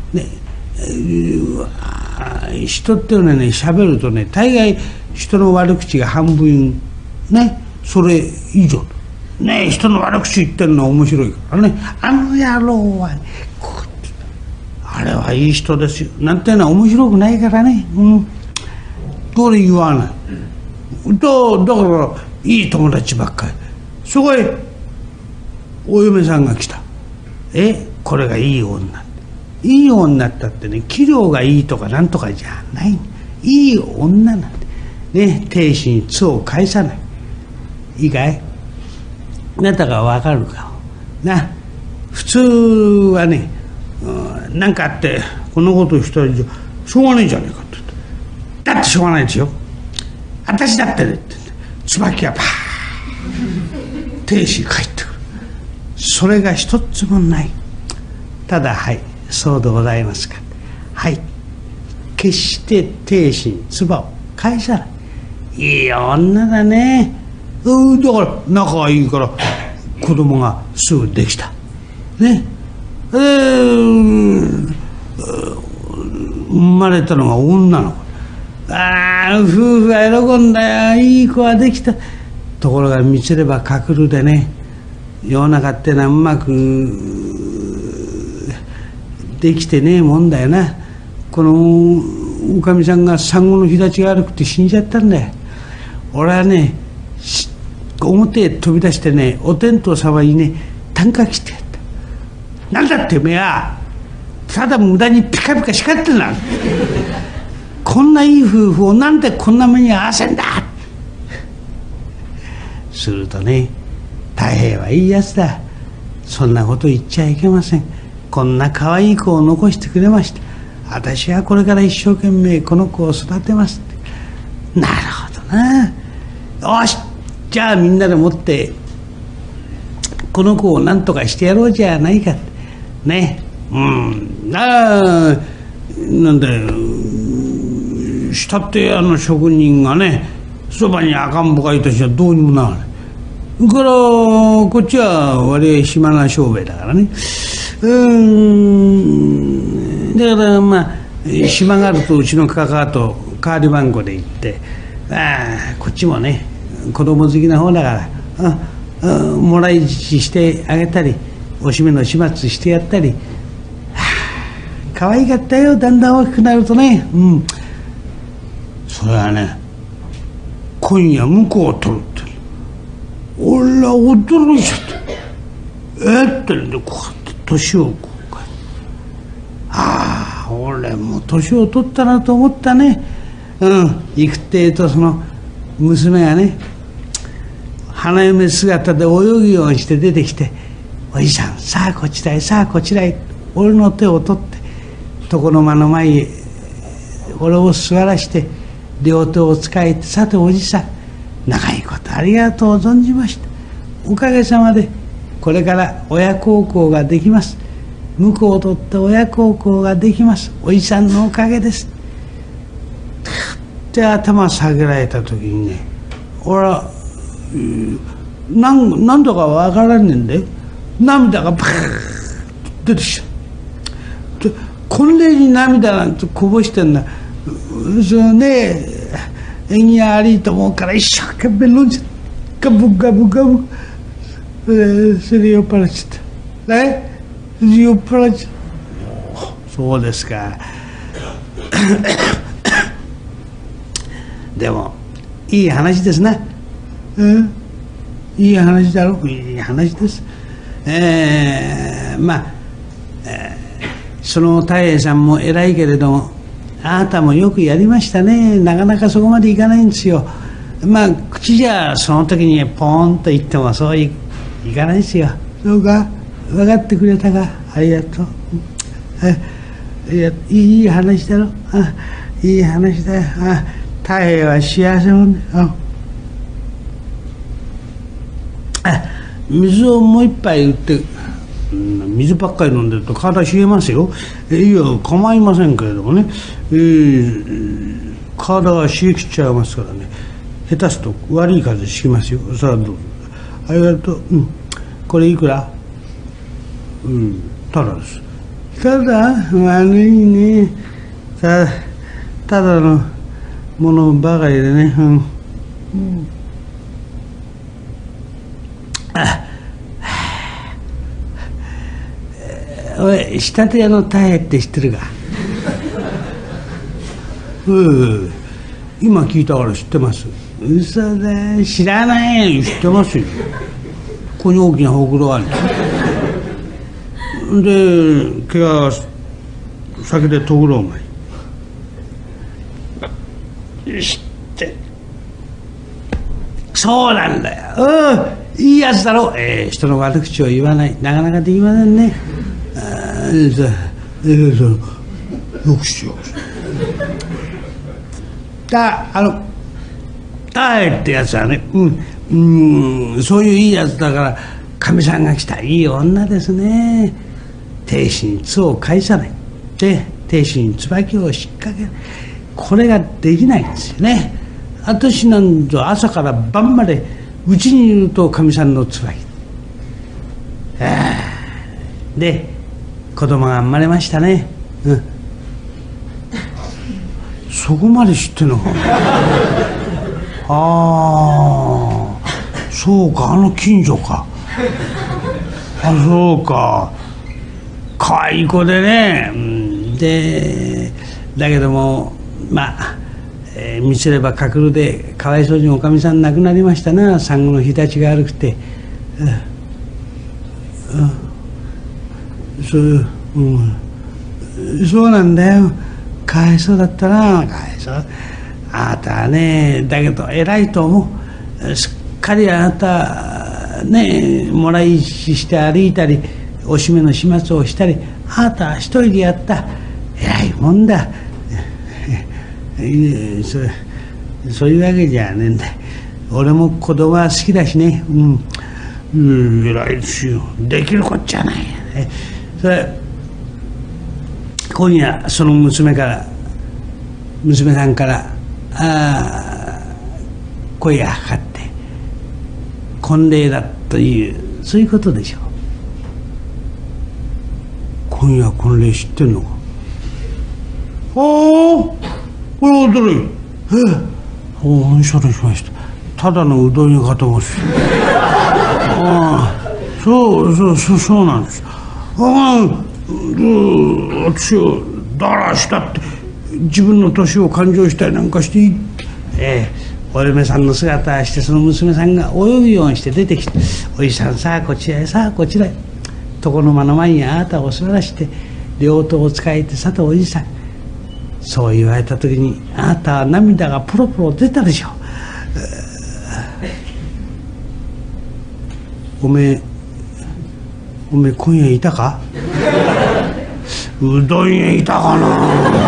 人っていうのはね喋るとね大概人の悪口が半分ねそれ以上ねえ人の悪口言ってるのは面白いからね。あの野郎は、ね、こうあれはいい人ですよなんていうのは面白くないからね、うん、これ言わないと。だからいい友達ばっかり。そこへお嫁さんが来た。えこれがいい女。いい女だってね器量がいいとかなんとかじゃない。いい女なんてね亭主につを返さない。いいかいあなたが分かるかな。普通はね何、うん、かあってこんなことしたらしょうがないんじゃないかって言ってだってしょうがないですよ私だってねって椿がパー亭主に帰ってくる。それが一つもない。ただはいそうでございますか。はい決して亭主に唾を返さない。いい女だね。うんだから仲がいいから子供がすぐできたね。えー、生まれたのが女の子。ああ夫婦が喜んだよ。いい子ができた。ところが見せればかくるでね世の中ってのはうまくできてねえもんだよな。このおかみさんが産後の日立ちが悪くて死んじゃったんだよ。俺はね表へ飛び出してね、お天道様にね啖呵切ってやった。なんだってめえはただ無駄にピカピカ光ってんだこんないい夫婦をなんでこんな目に遭わせんだ。するとね、太平はいいやつだ、そんなこと言っちゃいけません、こんな可愛い子を残してくれました、私はこれから一生懸命この子を育てますって。なるほどな、よしじゃあみんなでもってこの子を何とかしてやろうじゃないかってね。うんああなんだよ、したってあの職人がねそばに赤ん坊がいたしはどうにもならない。だからこっちは割合暇な商売だからね。うーんだからまあ暇があるとうちのかかと代わり番号で行って、ああこっちもね子供好きな方だからああもらい乳してあげたりおしめの始末してやったり、はあ、可愛かったよ。だんだん大きくなるとね、うんそれはね今夜婿を取るって。俺は驚いちゃった。えっってんでこうやって年をこうああ俺も年を取ったなと思ったね。うん行くってえとその娘がね花嫁姿で泳ぐようにして出てきて、おじさんさあこちらへさあこちらへ、俺の手を取って床の間の前へ俺を座らして両手を使えて、さておじさん長いことありがとう存じました。おかげさまでこれから親孝行ができます。婿を取って親孝行ができます。おじさんのおかげです。って頭下げられた時にね、俺は、うん、何, 何度かわからねえんで涙がバーッと出てきた。婚礼に涙なんてこぼしてんだ。そのね縁起が悪いと思うから一生懸命飲んじゃったガブガブガブ、それそれで酔っ払っちゃったね。酔っ払っちゃった。そうですかでもいい話ですな、うん、いい話だろう。いい話です。えー、まあ、えー、その太平さんも偉いけれどもあなたもよくやりましたね。なかなかそこまでいかないんですよ。まあ口じゃその時にポーンと言ってもそう い, いかないですよ。そうか分かってくれたか、ありがとう。いやいい話だろ、あいい話だよ。あ太平は幸せもんだよ。あ水をもう一杯売って、水ばっかり飲んでると体冷えますよ。いや構いませんけれどもね、えー、体が冷え切っちゃいますからね、下手すと悪い風邪ひきますよ。それはどうぞありがとう、うん、これいくら、うん、ただです。ただ悪いね、ただただのものばかりでね、うんうん、あおい仕立て屋の太平って知ってるかうん今聞いたから知ってます。嘘だ知らないよ。知ってますよ。ここに大きなほくろがあるで毛が先でとぐろうまい知ってそうなんだよ。うんいいやつだろう、えー、人の悪口を言わない、なかなかできませんね。あえさえー、そのよくしようだあのタエってやつはね、うん、うんそういういいやつだからかみさんが来たいい女ですね。亭主に唾を返さないで亭主に椿を引っ掛ける、これができないんですよね。私なんぞ朝から晩までうちにいるとかみさんの椿で子供が生まれましたね、うん、そこまで知ってんのかああそうか、あの近所かあそうか。 可愛い子でね、うん、でだけどもまあ、えー、見せればかくるでかわいそうにおかみさん亡くなりましたな。産後の日立ちが悪くて、うんうん、そう、うん、そうなんだよ。かわいそうだったな。かわいそう。あなたはね、だけど偉いと思う。すっかりあなたね、もらい石して歩いたりおしめの始末をしたり、あなたは一人でやった。偉いもんだ。そ, そういうわけじゃねえんだ。俺も子供は好きだしね、うん、うん、偉いですよ。できるこっちゃないよね。それ今夜その娘から娘さんからあ声がかかって婚礼だというそういうことでしょう。今夜婚礼知ってんのか。ああ、これ驚い。ええ、おお、承知しました。ただのうどん屋かと思って。ああ、そうそうそうそうなんです。ああ、私をだらしたって自分の年を勘定したりなんかしていい。ええ、お嫁さんの姿してその娘さんが泳ぐようにして出てきて「おじさんさあこちらへさあこちらへ床の間の前にあなたを座らして両手を使えてさとおじさん」そう言われた時にあなたは涙がポロポロ出たでしょう。おめえおめえ今夜いたか。うどん屋いたかな。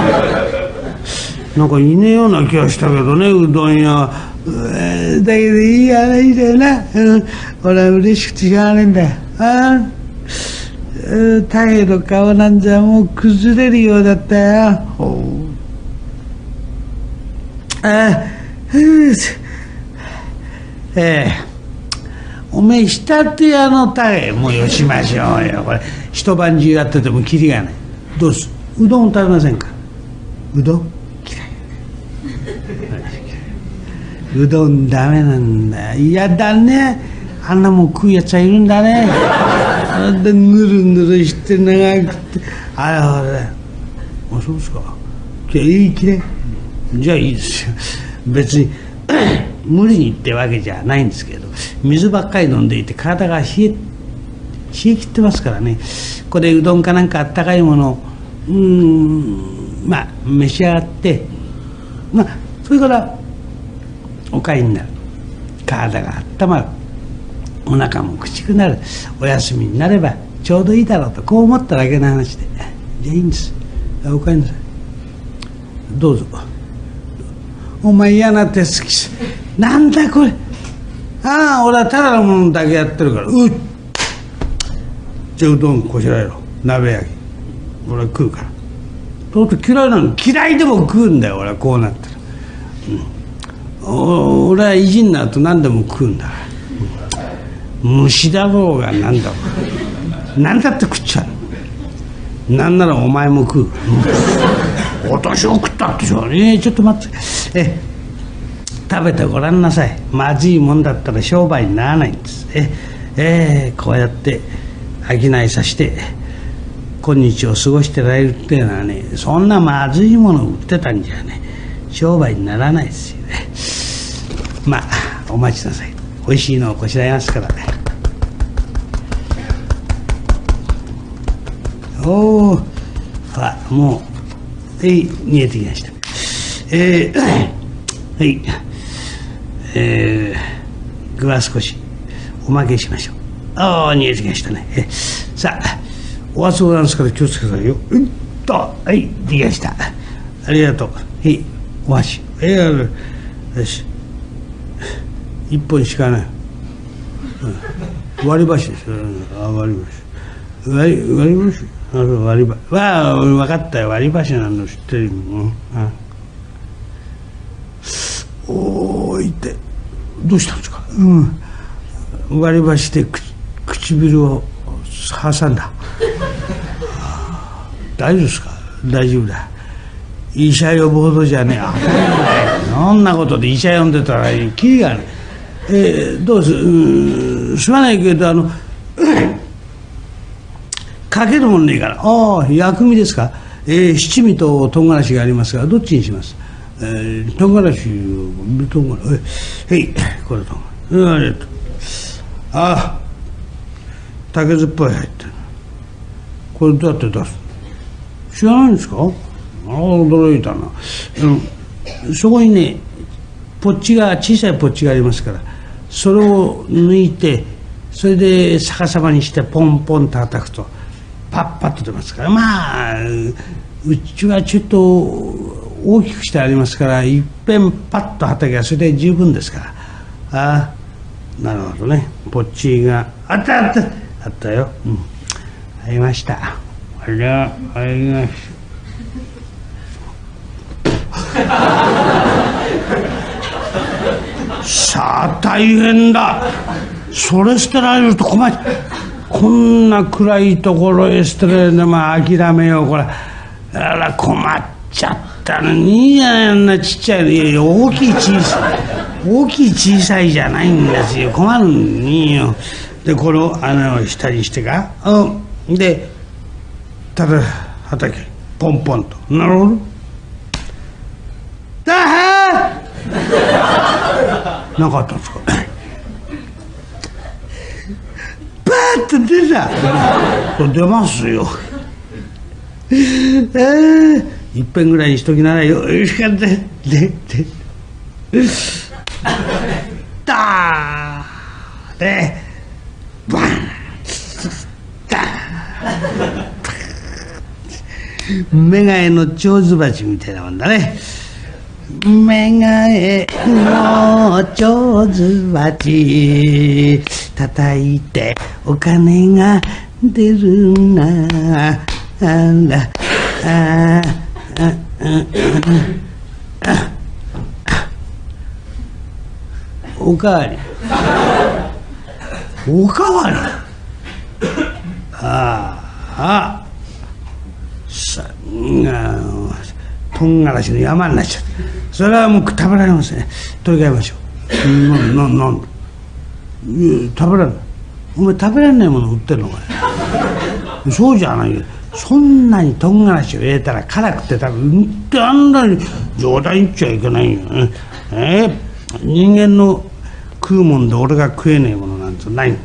なんかいねえような気がしたけどね、うどん屋。だけどいい話だよな。うん、俺は嬉しくてしょうがねえんだよ。ああ、太平の顔なんざもう崩れるようだったよ。ああ、ええ、おめえ下手屋の太平もうよしましょうよ。これ一晩中やっててもキリがない。どうすうどん食べませんか。うどん嫌い。うどんダメなんだ。嫌だね。あんなもん食うやつはいるんだね。あんなぬるぬるして長くてあれほら。あ、そうですか。じゃあいいきれい。じゃあいいですよ。別に無理にってわけじゃないんですけど、水ばっかり飲んでいて体が冷え冷え切ってますからね。これうどんかなんかあったかいものをうーんまあ召し上がって、まあそれからお帰りになる。体が温まる。お腹もくちくなる。お休みになればちょうどいいだろうとこう思っただけの話で。じゃあいいんです。お帰りなさい。どうぞ。お前嫌な手つきなんだこれ。ああ、俺はただのものだけやってるから。うっ、じゃあうどんこしらえろ。鍋焼き俺は食うから。とうとう嫌いなの。嫌いでも食うんだよ俺は。こうなったら、うん、俺は意地になると何でも食うんだから、うん、虫だろうが何だろうが何だって食っちゃう。なんならお前も食う、うん、私を食ったってしょうね。ちょっと待って、え食べてごらんなさい。まずいもんだったら商売にならないんです。ええー、こうやって商いさして今日を過ごしてられるっていうのはね、そんなまずいものを売ってたんじゃね商売にならないですよね。まあお待ちなさい。おいしいのをこしらえますからね。おお、あ、もう、えい、見えてきました。えー、はい、えー、具は少しおまけしましょう。ああ、見えてきましたね。えさあ、お熱うございますから気をつけてくださいよ。うんと、はい、できました。ありがとう。はい、お箸。えー、よし。一本しかない。うん、割り箸です。うん、あ、割り箸。割り、割り箸。あ、割り箸。わあ、分かったよ。割り箸なの知ってる。うん、あ、おーいて。どうしたんですか。うん。割り箸でく唇を挟んだ。大丈夫ですか。大丈夫だ。医者呼ぶほどじゃねえ。あ、そんなことで医者呼んでたらキリがある。えー、どうす、うん、すまないけどあのかけるもんねえから。ああ、薬味ですか。えー、七味と唐辛子がありますが、どっちにします。えー、唐辛子を、唐辛子、え、へい、これ唐辛子。うん、ありがとう。ああ、竹酢っぽい入ってる。これどうやって出す。知らないんですか。ああ、驚いたな。うん、そこにね、ポッチが、小さいポッチがありますから、それを抜いて、それで逆さまにしてポンポンと叩くとパッパッと出ますから。まあうちはちょっと大きくしてありますから、いっぺんパッと叩きゃそれで十分ですから。ああ、なるほどね。ポッチがあったあったあったよ。うん、ありました。あれはありました。さあ大変だ。それ捨てられると困る。こんな暗いところへ捨てられるの。まあ諦めよう。これあら困っちゃったのに。いいじゃない、あんなちっちゃいの。いやいや、大きい小さい大きい小さいじゃないんですよ。困るのによ。でこの穴を下にしてか、うん、でただ畑ポンポンと。なるほど。だはーなかったんですか。バーッと出た。出ますよ。えー、いっぺんぐらいにしときならよ。よしかった。ででだーでバンだー。メガネの蝶ズバチみたいなもんだね。メガネの蝶ズバチ叩いてお金が出るな。あらあああおかわりおかわり。ああさあとんがらしの山になっちゃった。それはもう食べられませんね。取り替えましょう。なななんいや食べられない。お前食べられないもの売ってるのかい。そうじゃないよ。そんなにとんがらしを入れたら辛くて多分ってあんなに冗談言っちゃいけないよね。えー、人間の食うもんで俺が食えねえものなんてない。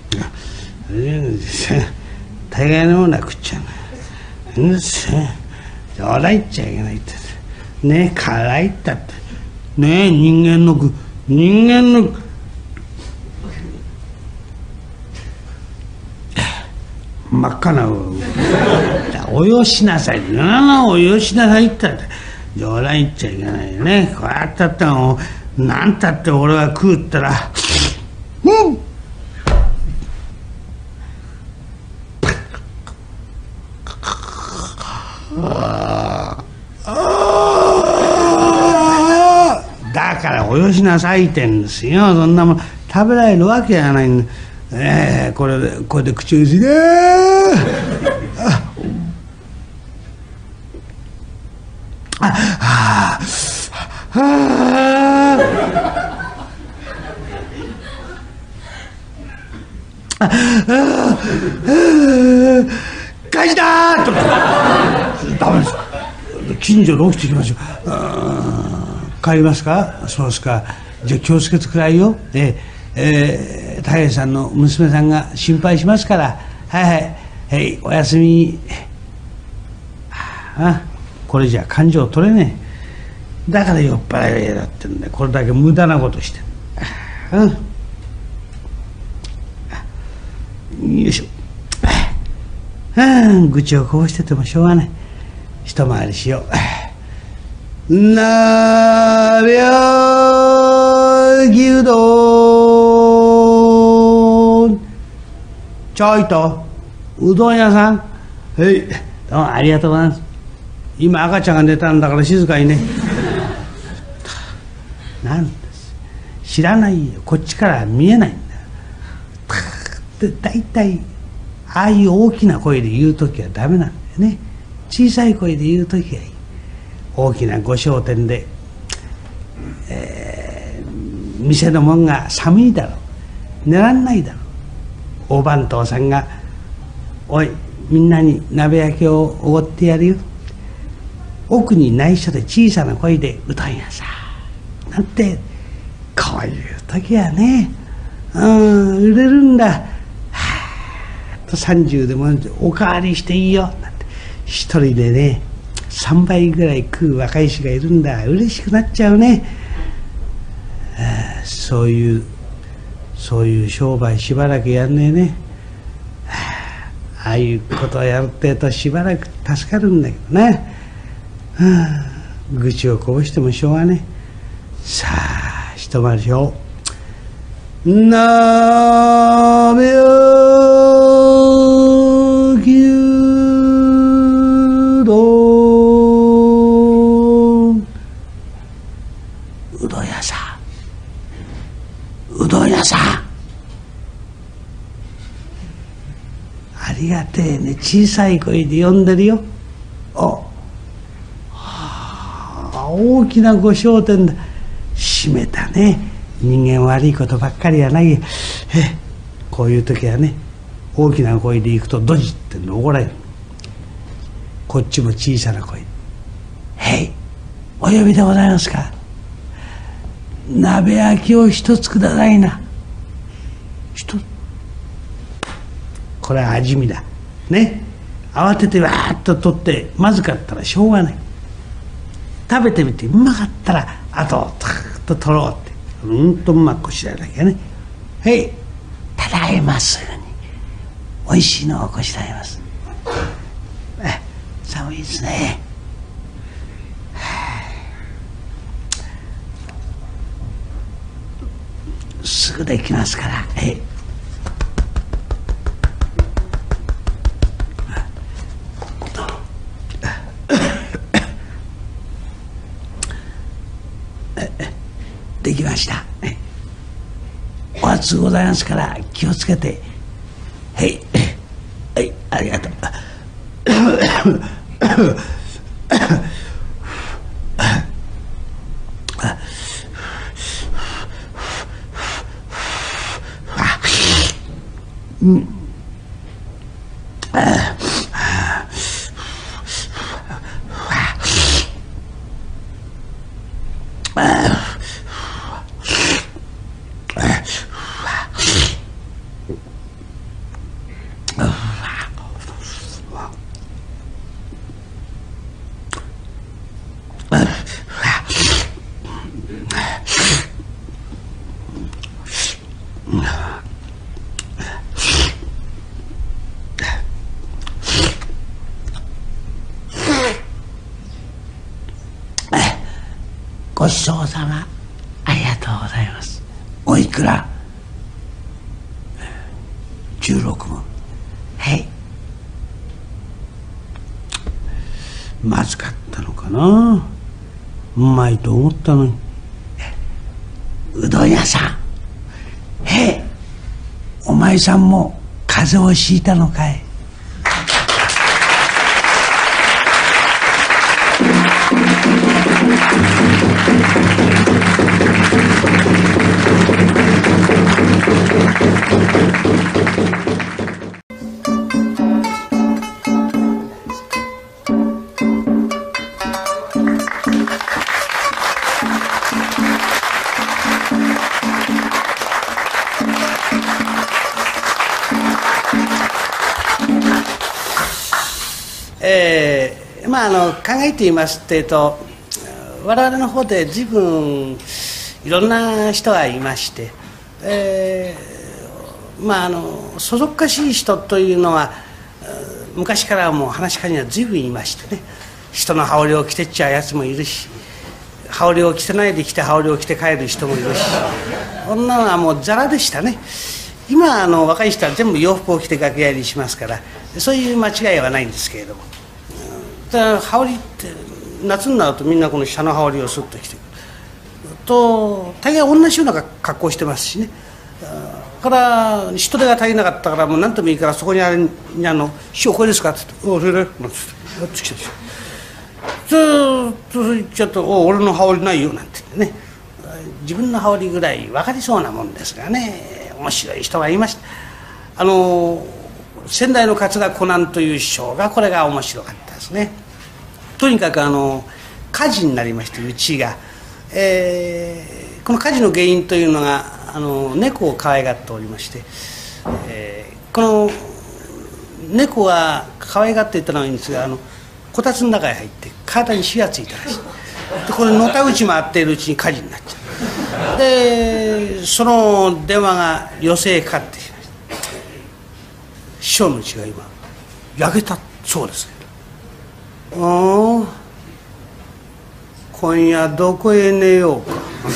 大概のものは食っちゃうね。冗談言っちゃいけないってね。え辛いったってねえ人間の食人間の真っ赤なおよしなさい。ななおよしなさいって言ったって冗談言っちゃいけないよね。こうやったってもう何たって俺が食うったらうんだからおよしなさいってんですよ。そんなもん食べられるわけやないんだ。えー、これでこれで口移しでああああ火事だーとダメです。近所で起きてきましょう。帰りますか。そうですか。じゃあ気をつけてくらいよ。えー、えー、太平さんの娘さんが心配しますから。はいはいはい、おやすみ。あこれじゃ感情取れねえ。だから酔っ払いだってんだよ。これだけ無駄なことしてうん、よいしょ。あ愚痴をこぼしててもしょうがない。一回りしよう。鍋牛丼ちょいとうどん屋さん。はいどうもありがとうございます。今赤ちゃんが寝たんだから静かにね。なんです知らないよ。こっちから見えないんだよ。だいたいああいう大きな声で言う時はダメなんだよね。小さい声で言う時はいい。大きなご商店で、えー、店のもんが寒いだろう寝らんないだろう。大番頭さんが「おいみんなに鍋焼きをおごってやるよ。奥に内緒で小さな声でうどん屋さんなんて、こういう時はね、うん売れるんだ。はあとさんじゅうでもおかわりしていいよなんて一人でねさんばいぐらい食う若い衆がいるんだ。嬉しくなっちゃうね。はあ、そういうそういう商売しばらくやんねえね。はあ、ああいうことをやるってえとしばらく助かるんだけどな。はあ、愚痴をこぼしてもしょうがねえ。さあひと回りしよう。なべよきうどん。うどん屋さんうどん屋さんありがてえね。小さい声で呼んでるよ。あ大きなご商店だ。閉めたね。人間悪いことばっかりやない。えこういう時はね大きな声で行くとドジって怒られる。こっちも小さな声で「へいお呼びでございますか。鍋焼きを一つくださいな。一つこれは味見だね。慌ててわーっと取ってまずかったらしょうがない。食べてみてうまかったらあとターッと取ろうってうんとうまくこしらえなきゃね。へいただいますぐにおいしいのをこしらえます。え寒いですね。すぐできますから。へいできました。お熱ございますから気をつけて。はいはいありがとう。うんごちそうさまありがとうございます。おいくら。じゅうろくもん。はい。まずかったのかな。うまいと思ったのに。うどん屋さん。へいお前さんも風邪をひいたのかい。えー、まああの考えていますっていうと我々の方で随分いろんな人がいまして、えー、まああのそそっかしい人というのは昔からもう話し家には随分いましてね。人の羽織を着てっちゃうやつもいるし、羽織を着てないで着て羽織を着て帰る人もいるし、そんなのはもうザラでしたね。今あの若い人は全部洋服を着て楽屋入りしますからそういう間違いはないんですけれども、だから羽織って夏になるとみんなこの下の羽織をスッと着てくると大概同じような格好をしてますしね。だから人手が足りなかったからもう何ともいいからそこにあれにあの「師匠これですか?」って言って「おそれで?」なんて言ってやってきたでしょ。ずっと言っちゃうと「お俺の羽織ないよ」なんて言ってね。自分の羽織ぐらい分かりそうなもんですがね。面白い人がいました。あの先代の桂小南という師匠がこれが面白かったですね。とにかくあの火事になりましてうちが、えー、この火事の原因というのがあの猫を可愛がっておりまして、えー、この猫が可愛がっていたのはいいんですが、あのこたつの中へ入って体に火がついたらしい。でこれのたうち回っているうちに火事になっちゃう。でその電話が寄席へかかってきました。師匠のうちが今焼けたそうですね。ああ今夜どこへ寝ようか。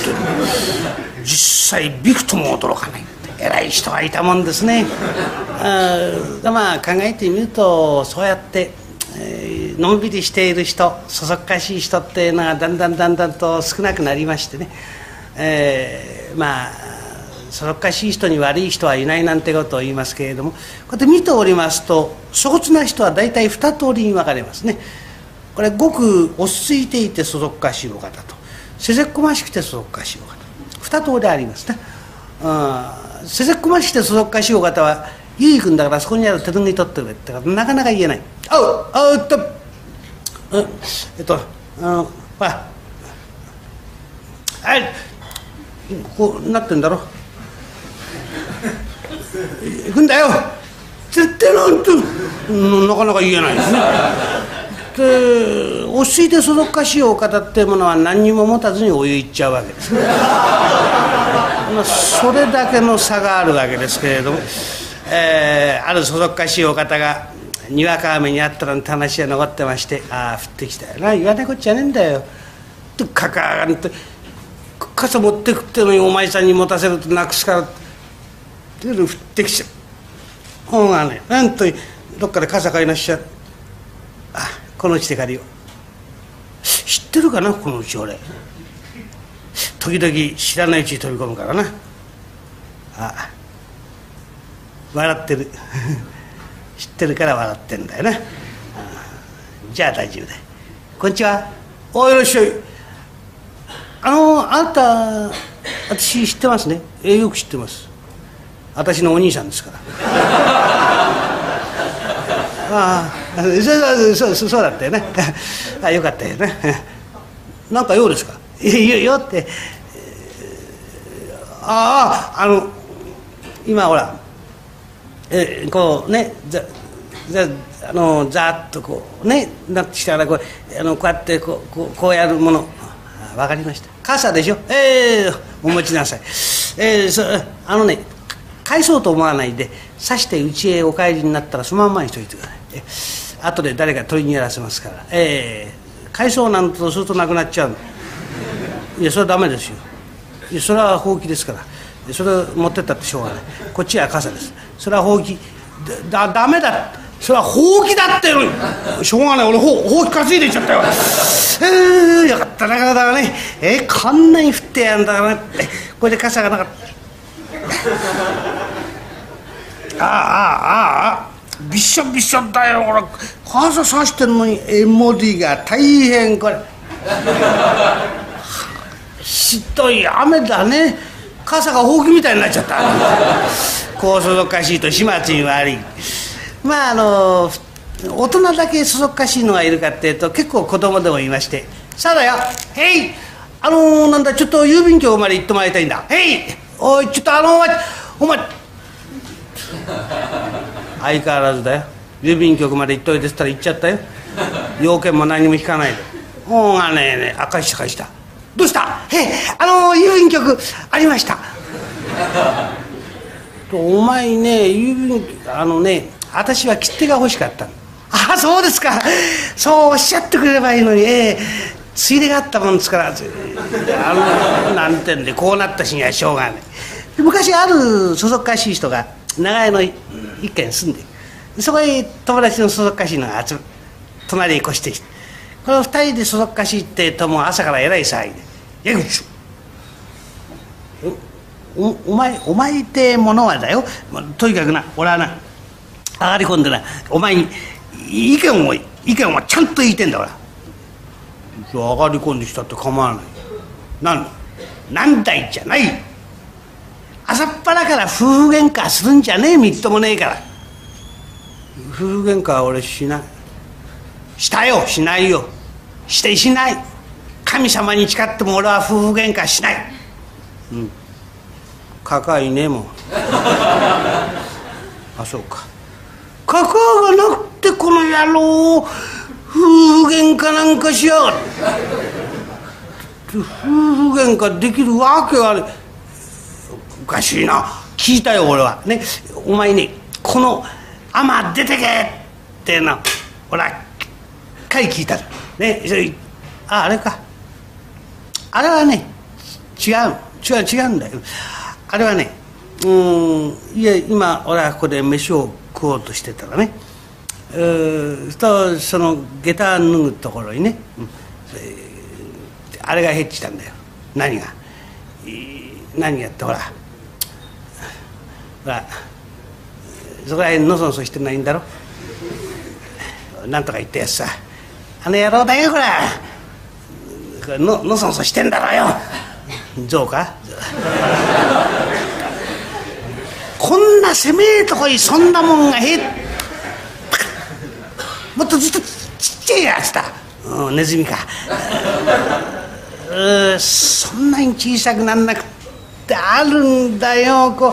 実際びくとも驚かない偉い人がいたもんですね。あまあ考えてみるとそうやって、えー、のんびりしている人そそっかしい人っていうのがだんだんだんだんと少なくなりましてね、えー、まあそそっかしい人に悪い人はいないなんてことを言いますけれども、こうやって見ておりますと粗忽な人は大体二通りに分かれますね。これごく落ち着いていてそそっかしいお方とせせっこましくてそそっかしいお方、二通りありますね。せせっこましくてそそっかしいお方はゆい君だからそこにある手拭い取ってくれってなかなか言えない。あうあうっとえっとあのほらはいこうなってんだろ行くんだよ絶対なんてなかなか言えないですね。で落ち着いてそそっかしいお方っていうものは何にも持たずにお湯行っちゃうわけです、ねまあ、それだけの差があるわけですけれども、えー、あるそそっかしいお方がにわか雨にあったなんて話が残ってまして、ああ降ってきたよな言わないこっちゃねえんだよとかかがんと傘持ってくってのにお前さんに持たせるとなくすからって降ってきちゃう。ほうがねなんとどっかで傘買いなっしゃる。あこのうちで借りよう。知ってるかなこのうち俺時々知らないうちに飛び込むからな。あ笑ってる知ってるから笑ってんだよな。じゃあ大丈夫だ。こんにちは。おいらっしゃい。あのあなた私知ってますね。えー、よく知ってます。私のお兄さんですからああそうそうそうそうだったよねあよかったよねなんか用ですか。いやよって、あああの今ほらえこうねざざあのざっとこうねなってきたらこうあのこうやってこうこうこうやるもの。わかりました。傘でしょ。ええー、お持ちなさい。えー、そあのね返そうと思わないで刺して家へお帰りになったらそのまんまにしといてください。え後で誰か取りにやらせますから。えー、返そうなんとするとなくなっちゃうの。いやそれはダメですよ。いやそれはほうきですから。それを持ってったってしょうがない。こっちは傘です。それはほうきだダメだ。それはほうきだってのにしょうがない俺ほうほうき担いでいっちゃったよ。えー、よかったなだね。えー、こんなに降ってやんだからね。これで傘がなかった。ああああびっしょびっしょだよ。俺傘さしてんのに絵文字が大変これひどい雨だね。傘がほうきみたいになっちゃった。こうそそかしいと始末に悪い。まああの大人だけそそっかしいのがいるかっていうと結構子供でもいまして、さあだよへいあのー、なんだちょっと郵便局まで行ってもらいたいんだ。へいおいちょっとあのお前お前相変わらずだよ。郵便局まで行っといてっつったら行っちゃったよ。要件も何も聞かないで。ほうがねえねえ返した返した。どうした。へいあのー、郵便局ありましたお前ね郵便局あのね私は切手が欲しかったの。ああそうですか。そうおっしゃってくれればいいのに、ええついでがあったもんですからあのなんてんでこうなったしにはしょうがない。昔あるそそっかしい人が長屋の一軒住んでそこへ友達のそそっかしいのが集ま隣に越してきてこの二人でそそっかしいってともう朝からえらい騒ぎで「江口お, お, お前お前ってものはだよとにかくな俺はな上がり込んでなお前に意見を意見をちゃんと言いてんだ俺。上がり込んできたって構わない。なんなんだいじゃない。朝っぱらから夫婦喧嘩するんじゃねえみっともねえから。 婦喧嘩は俺しない。したよ、しないよ。してしない。神様に誓っても俺は夫婦喧嘩しない。うん。カカいねえもん。あ、そうか。カカがなくてこの野郎、夫婦喧嘩なんかしやがる。夫婦喧嘩できるわけがね。おかしいな。聞いたよ俺はね。お前ね、この「アマ出てけ!」ってな、ほら回聞いたね。それああれか、あれはね違う違う違うんだよ。あれはね、うん、いや今俺はここで飯を食おうとしてたらね、うーとその下駄脱ぐところにね、うん、あれがヘッチしたんだよ。何が何がってほらほらそこらへんのそのそしてないんだろ。なんとか言ったやつさ、あの野郎だよこれ、ののそのそしてんだろよ。ゾウかこんな狭えとこにそんなもんがへっもっとずっとちっちゃいやつだ、うん、ネズミかうそんなに小さくなんなくってあるんだよ。こう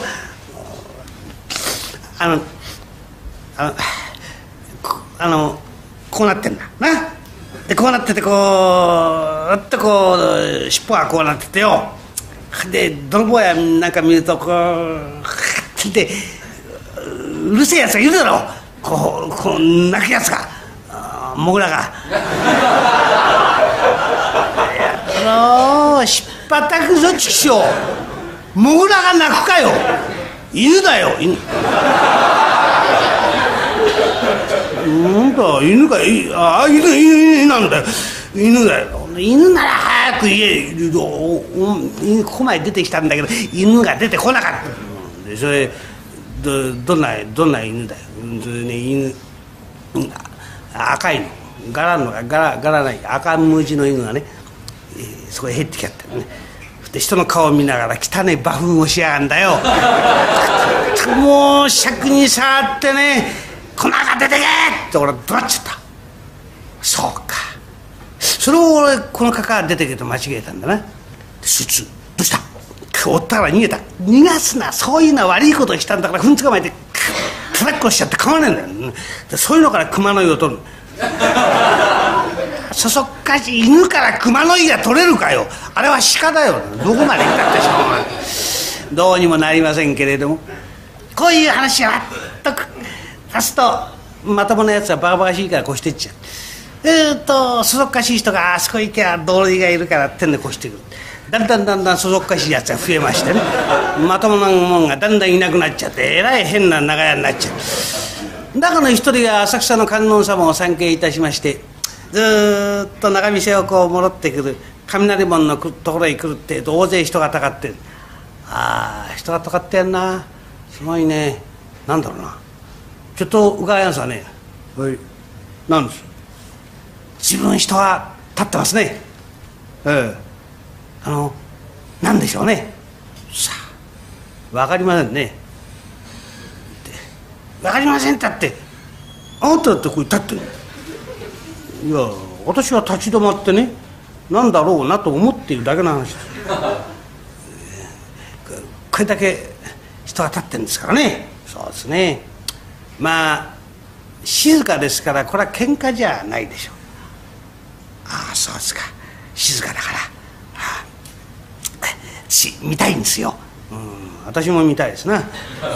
あのあのあのこうなってんだな。でこうなっててこうっとこう尻尾がこうなっててよ。で泥棒やなんか見るとこうでうるせえやつがいるだろ。こうこう泣くやつがモグラがやろうしっぱたくぞちきしょう。モグラが泣くかよ。犬だよ犬。なんだ犬かい。ああ犬犬犬なんだよ犬だよ。犬なら早く言え。おおここまで出てきたんだけど犬が出てこなかった。でそれ ど, どんなどんな犬だよ。それね犬赤いの柄の柄柄ない赤むじの犬がね、えー、そこへ入ってきちゃってね。で人の顔を見ながら汚い馬糞をしやがんだよ。もう尺に触ってね「粉が出てけ!」って俺怒鳴っちゃった。そうか、それを俺このカカが出てけと間違えたんだな。でそいつ「どうした?」追ったから逃げた。逃がすな、そういうのは悪いことをしたんだから踏んつかまえてたたっこしちゃって構わねえんだよ。でそういうのから熊の湯を取る。そそっかしい犬から熊の湯が取れるかよ。あれは鹿だよ。どこまで行ったってしょうがない。どうにもなりませんけれども、こういう話がわっとく足すとまともなやつはバカバカしいから越してっちゃう。えーっとそそっかしい人があそこ行けば道理がいるからってんで越してくる。だんだんだんだんそそっかしいやつが増えましてね、まともなもんがだんだんいなくなっちゃってえらい変な長屋になっちゃう。中の一人が浅草の観音様を参詣いたしまして、ずーっと中店をこう戻ってくる雷門のところへ来るってと大勢人がたかってる。ああ人がたかってやんな。すごいね。なんだろうな、ちょっと伺いますわね。はい、なんです。自分人が立ってますね。ええあのなんでしょうね。さあ分かりませんね。分かりませんったってあなただってここに立ってる。いや私は立ち止まってねなんだろうなと思っているだけの話です。これだけ人が立ってるんですからね。そうですね。まあ静かですからこれは喧嘩じゃないでしょう。ああそうですか、静かだからし見たいんですよ。うん、私も見たいですな。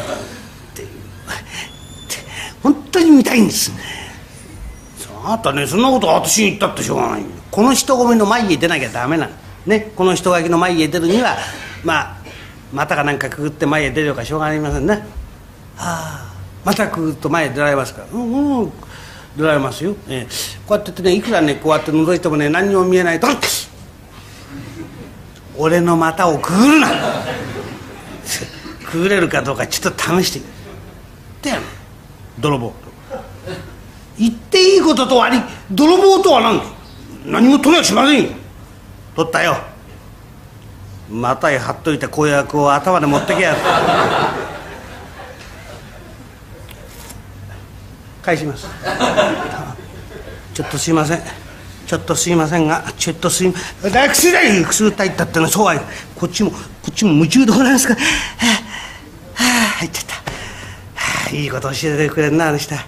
本当に見たいんです。あなたねそんなこと私に言ったってしょうがない。この人混みの前へ出なきゃダメなのね。この人垣の前へ出るにはまあ股かなんかくぐって前へ出るかしょうがありませんね。はあ股くぐると前へ出られますから。うんうん出られますよ、えー、こうやってねいくらねこうやって覗いてもね何にも見えないと俺の股をくぐるなくぐれるかどうかちょっと試してってやる泥棒と言っていいことと悪い。泥棒とは何だ。何も取りはしませんよ。取ったよ。股へ貼っといた公約を頭で持ってけや。 返します。ちょっとすいません、ちょっとすいませんが、ちょっとすいません、だ薬だよ、薬たいったってのはそうはこっちもこっちも夢中でございますから、はあ、はあ、入っちゃった、はあ、いいこと教えてくれんなあの人は。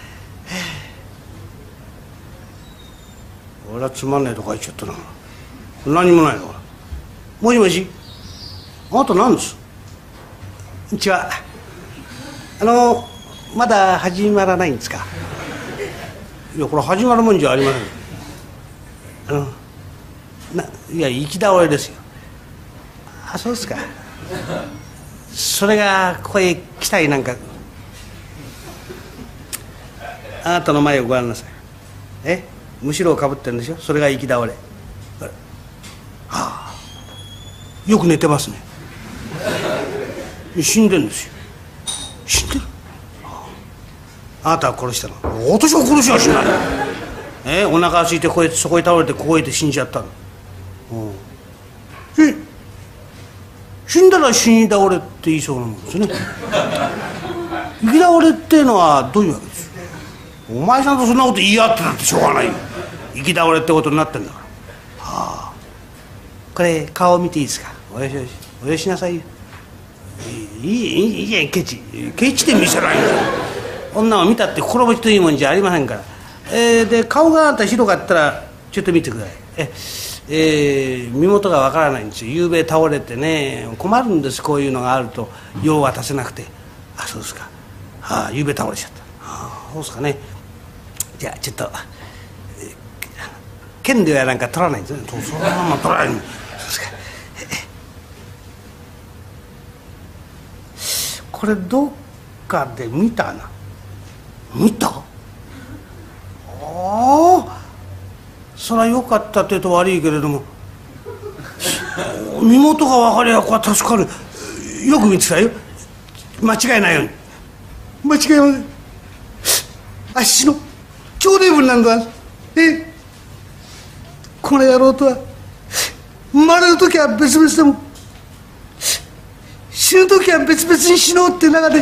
俺はつまんねえとこ入っちゃったな。何もないの。もしもし、あなた何です？うちはあのまだ始まらないんですか？いやこれ始まるもんじゃありません。あのないや行き倒れですよ。あ、そうですか。それがここへ来たいなんか。あなたの前をご覧なさい。えむしろをかぶってるんでしょ。それが行き倒れ。はあ、よく寝てますね。死んでるんですよ。死んでる。あなたは殺したの？私は殺しはしない。えお腹が空いてこうそこへ倒れてここへて死んじゃったの。え死んだら死に倒れって言いそうなもんですね。生き倒れっていうのはどういうわけですよ。お前さんとそんなこと言い合ってたってしょうがないよ。生き倒れってことになってんだから。はあ、これ顔見ていいですか？およしよしおよしなさいよ。いいいいいいじゃんケチケチで見せないんだよ。女を見たって心持ちというもんじゃありませんから。えー、で顔があなた広かったらちょっと見てください。ええー、身元がわからないんですよ。夕べ倒れてね困るんです。こういうのがあると用は足せなくて。あ、そうですか。はあ、夕べ倒れちゃった。ああ、そうですかね。じゃあちょっと、えー、剣ではなんか取らないんですね。そのまま取らない。そうですか。これどっかで見たな。見た？ああ、そりゃよかったって言うと悪いけれども、身元が分かりゃこれは助かる。よく見てたよ。間違いないように。間違いない。あっしの兄弟分なんだ。えこの野郎とは生まれる時は別々でも死ぬ時は別々に死のうって中で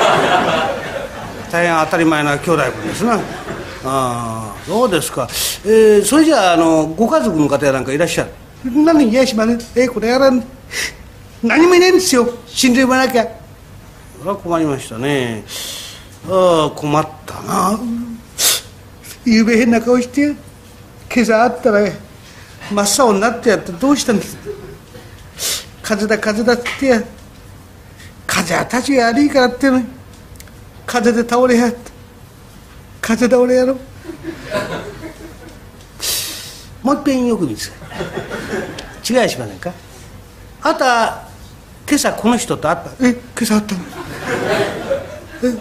大変当たり前な兄弟分ですな。ああ、そうですか。えー、それじゃあ、あのご家族の方やなんかいらっしゃる？何いやしまねえこれやらん何もいないんですよ。死んでもなきゃ。それは困りましたね。ああ、困ったな。ゆうべ変な顔して今朝会ったら真っ青になってやってどうしたんです。風邪だ風邪だってや風邪は立ちが悪いからってのに風邪で倒れやった風邪倒れやろ。もう一遍よく見つかる。違いしませんか？あなた今朝この人と会った？え今朝会ったの？え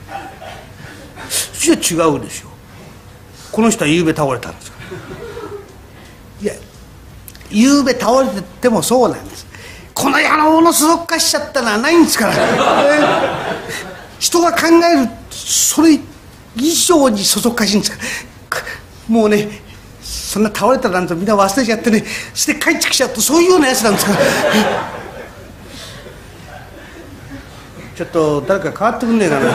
それじゃ違うでしょ。この人は夕べ倒れたんですから。いや夕べ倒れててもそうなんです。この野郎のそそっかしちゃったのはないんですから、えー、人が考えるそれ以上にそそっかしいんですから。もうねそんな倒れたなんてみんな忘れちゃってねして帰ってきちゃうとそういうようなやつなんですから。ちょっと誰か変わってくんねえかな。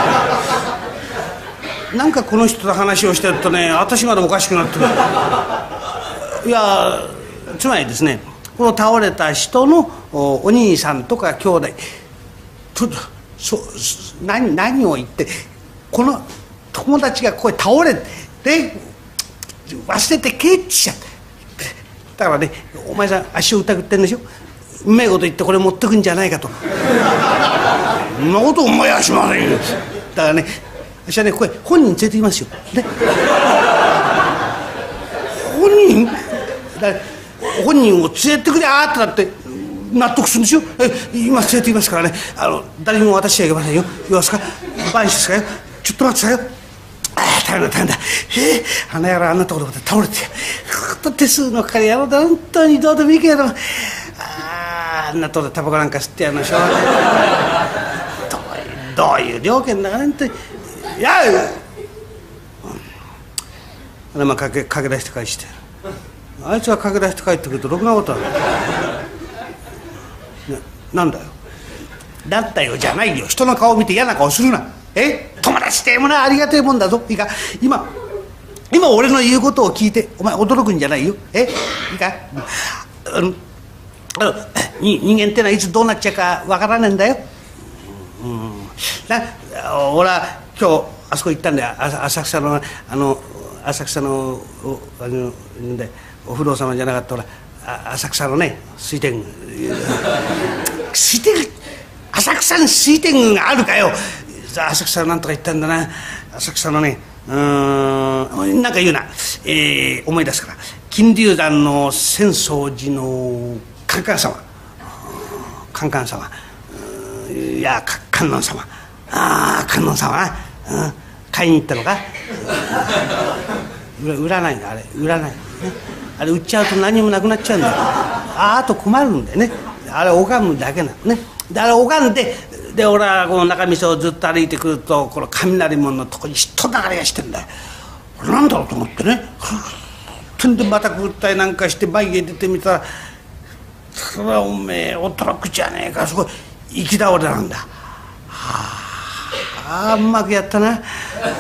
なんかこの人と話をしてるとね私までおかしくなってくる。いやつまりですねこの倒れた人の お, お兄さんとか兄弟とそ何何を言ってこの友達がここへ倒れて忘れて帰ってきちゃった。だからねお前さん足を疑ってんでしょ。うめえこと言ってこれ持ってくんじゃないかと。そんなことお前はしませんよ。だからね私はねこれ本人連れてきますよ。ね本人だ本人を連れてくれあーってなって納得するんですよ。え今連れてきますからねあの誰にも渡しちゃいけませんよ。いますか万事ですかよ。ちょっと待ってくださいよ。ああ大変だ大変だ。えー、あの野郎あんなところで倒れてふっと手数のかかり野郎だ本当にどうでもいいけどあああんなところでタバコなんか吸ってやるのしょうがないどういうどういう了見だからねっていやうん、まあ駆け駆け出して返してあいつが駆け出して帰ってくるとろくなことはない。ななんだよだったよじゃないよ。人の顔を見て嫌な顔するな。え友達ってものはありがたいもんだぞ。いいか、今今俺の言うことを聞いてお前驚くんじゃないよ。えいいか、あのあのに人間ってのはいつどうなっちゃうかわからねえんだよ。うん、な俺は今日あそこ行ったんだよ。浅草のあの浅草のあのでお不動様じゃなかったほら浅草のね水天水天浅草に水天宮があるかよ。浅草なんとか言ったんだな。浅草のねうーんなんか言うな、えー、思い出すから金龍山の浅草寺のカンカン様カンカン様いや観音様ああ観音様な、うん、買いに行ったのか売らないんだあれ売らない、ね、あれ売っちゃうと何もなくなっちゃうんだよ。ああと困るんだよね。あれ拝むだけなのね。であれ拝んでで俺はこの中道をずっと歩いてくるとこの雷門のとこに人流れがしてんだよ。なんだろうと思ってねふんでまたぐったりなんかして前へ出てみたらそれはおめえ驚くじゃねえか。そこ行き倒れなんだ。はあ、あうまくやったな。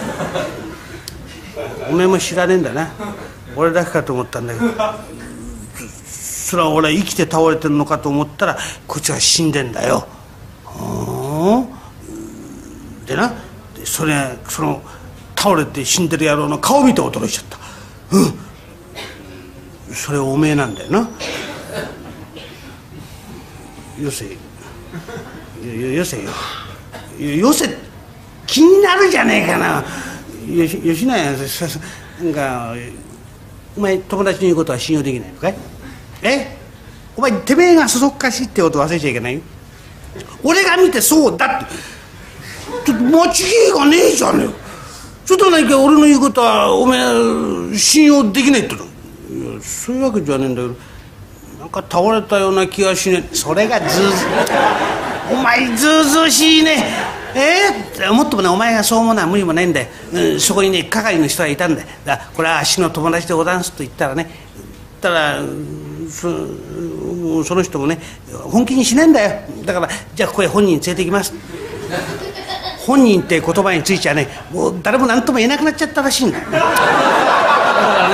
おめえも知らねえんだな。俺だけかと思ったんだけどそれは俺生きて倒れてんのかと思ったらこいつは死んでんだよ。でなそれその倒れて死んでる野郎の顔見て驚いちゃった。うんそれおめえなんだよな。よせよよせよよせ気になるじゃねえかな。よしよしなやなんかお前友達の言うことは信用できないのかい。えお前てめえがそそっかしいってこと忘れちゃいけないよ。俺が見てそうだってちょっと間違いがねえじゃねえよ。ちょっと何か俺の言うことはお前信用できないっての。いやそういうわけじゃねえんだけどなんか倒れたような気がしねえ。それがずうずお前ずうずうしいね。えー、もっともねお前がそう思うのは無理もないんだよ、うん、そこにね係の人がいたんだよ。だからこれはあっしの友達でござんすと言ったらねたらそ, その人もね本気にしないんだよ。だからじゃあここへ本人連れてきます本人って言葉についちゃねもう誰も何とも言えなくなっちゃったらしいんだよ。だからね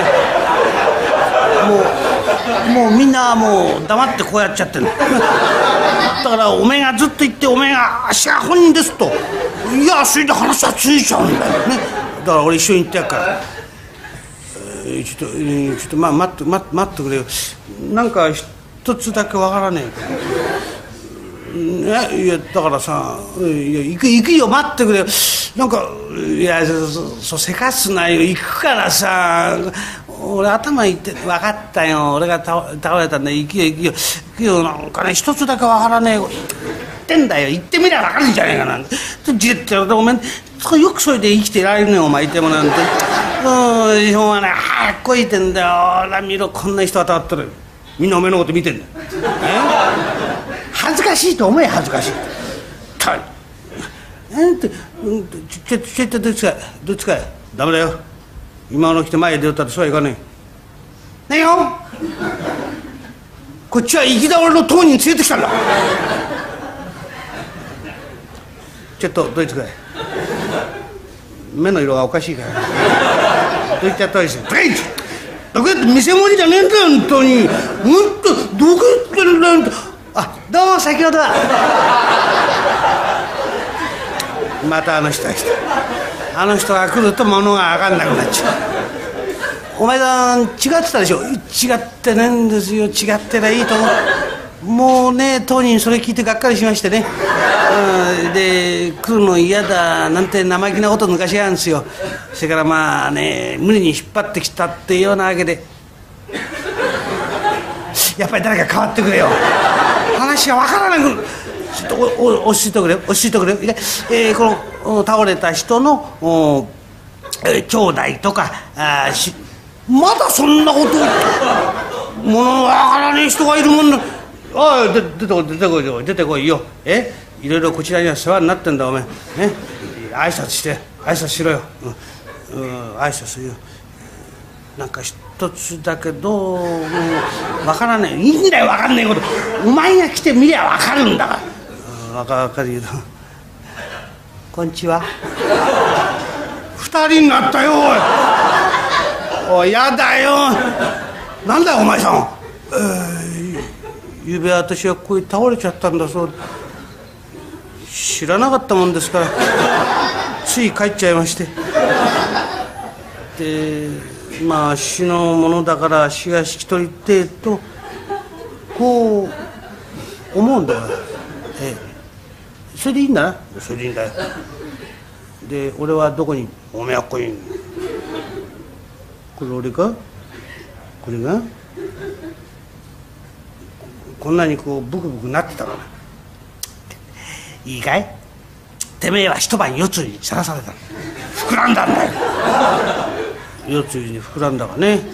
もうもうみんなもう黙ってこうやっちゃってるだからおめえがずっと言っておめえがあっしが本人ですといやそれで話はついちゃうんだよね。だから俺一緒に行ってやるから、えー、ちょっと、えー、ちょっとまあ待って待って待ってくれよ。なんか一つだけわからねえか。いやだからさいや行く行くよ待ってくれよ。なんかいやそそせかすなよ行くからさ俺頭いって分かったよ。俺が倒れたんだ行くよ行くよ行くよ。なんかね一つだけ分からねえ言ってんだよ。行ってみりゃ分かるんじゃねえかなんてじってやるとお前よくそれで生きてられるねお前いてもなんてうんしょうがない早く来いってんだよ。ほら見ろこんな人が倒ってるみんなお前のこと見てんだよ。恥ずかしいと思え恥ずかしいたなんてちょちょっとどっちかどっちかダメだよ。今の来て前へ出よったってそうはいかねえ。ねえよこっちは行き倒れの当人連れてきたんだ。ちょっとどいつかい目の色がおかしいからどいっちゃったりしてどこやって見せ物じゃねえんだよ本当に本当どこやってんだよ。あどうも先ほどはまたあの人が来た。あの人が来ると物が分かんなくなっちゃう。お前さん違ってたでしょ。違ってないんですよ。違ってりゃいいと思う。もうね当人それ聞いてがっかりしましてね、うん、で来るの嫌だなんて生意気なこと抜かしやんですよ。それからまあね無理に引っ張ってきたっていうようなわけでやっぱり誰か変わってくれよ。話が分からなくちょっとおお落ち着いてくれよ落ち着いてくれよ。えー、この倒れた人のお、えー、兄弟とかあしまだそんなこともの分からねえ人がいるもんな。おい出てこい出てこいよ出てこいよ。えいろいろこちらには世話になってんだお前ね。挨拶して挨拶しろよ、うんうん、挨拶するよ。なんか一つだけどう分からねえ。いいんだよ分かんねえことお前が来てみりゃ分かるんだから。分かるけどこんちは。二人になったよおい。おいやだよ。なんだよお前さん。えー、ゆうべ私はここへ倒れちゃったんだそう。知らなかったもんですからつい帰っちゃいまして。でまああっしのものだからあっしが引き取りてえとこう思うんだよ。ええ、それでいいんだな。それでいいんだよ。で俺はどこにおめえはここに。これ俺か。これがこんなにこうブクブクなってたから。いいかい、てめえは一晩夜露にさらされた。膨らんだんだよ。夜露に膨らんだがね。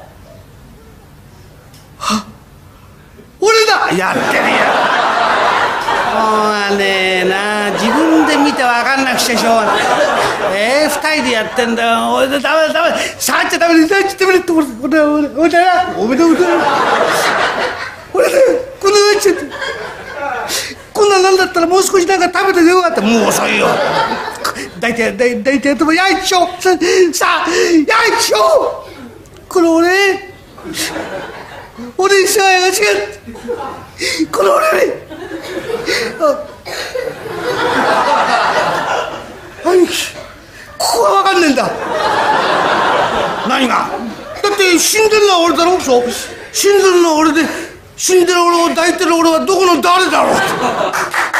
はっ、俺だ。やってるよ。もうはねえな、自分で見て分かんなくちゃしょうがない。えー、二人でやってんだよ。おいダメだダメだ、触っちゃダメだ、触っちゃダメだって。俺俺俺俺だよ。おめでとうございます。俺だよ。こんななっちゃって。こんなんなんだったらもう少しなんか食べてよかった。もう遅いよ。大体大体やってもやいちょささあやいちょ。この俺俺に世話が違う。この俺に兄貴、ここは分かんねえんだ。何がだって死んでるのは俺だろ。そう死んでるのは俺で、死んでる俺を抱いてる俺はどこの誰だろう。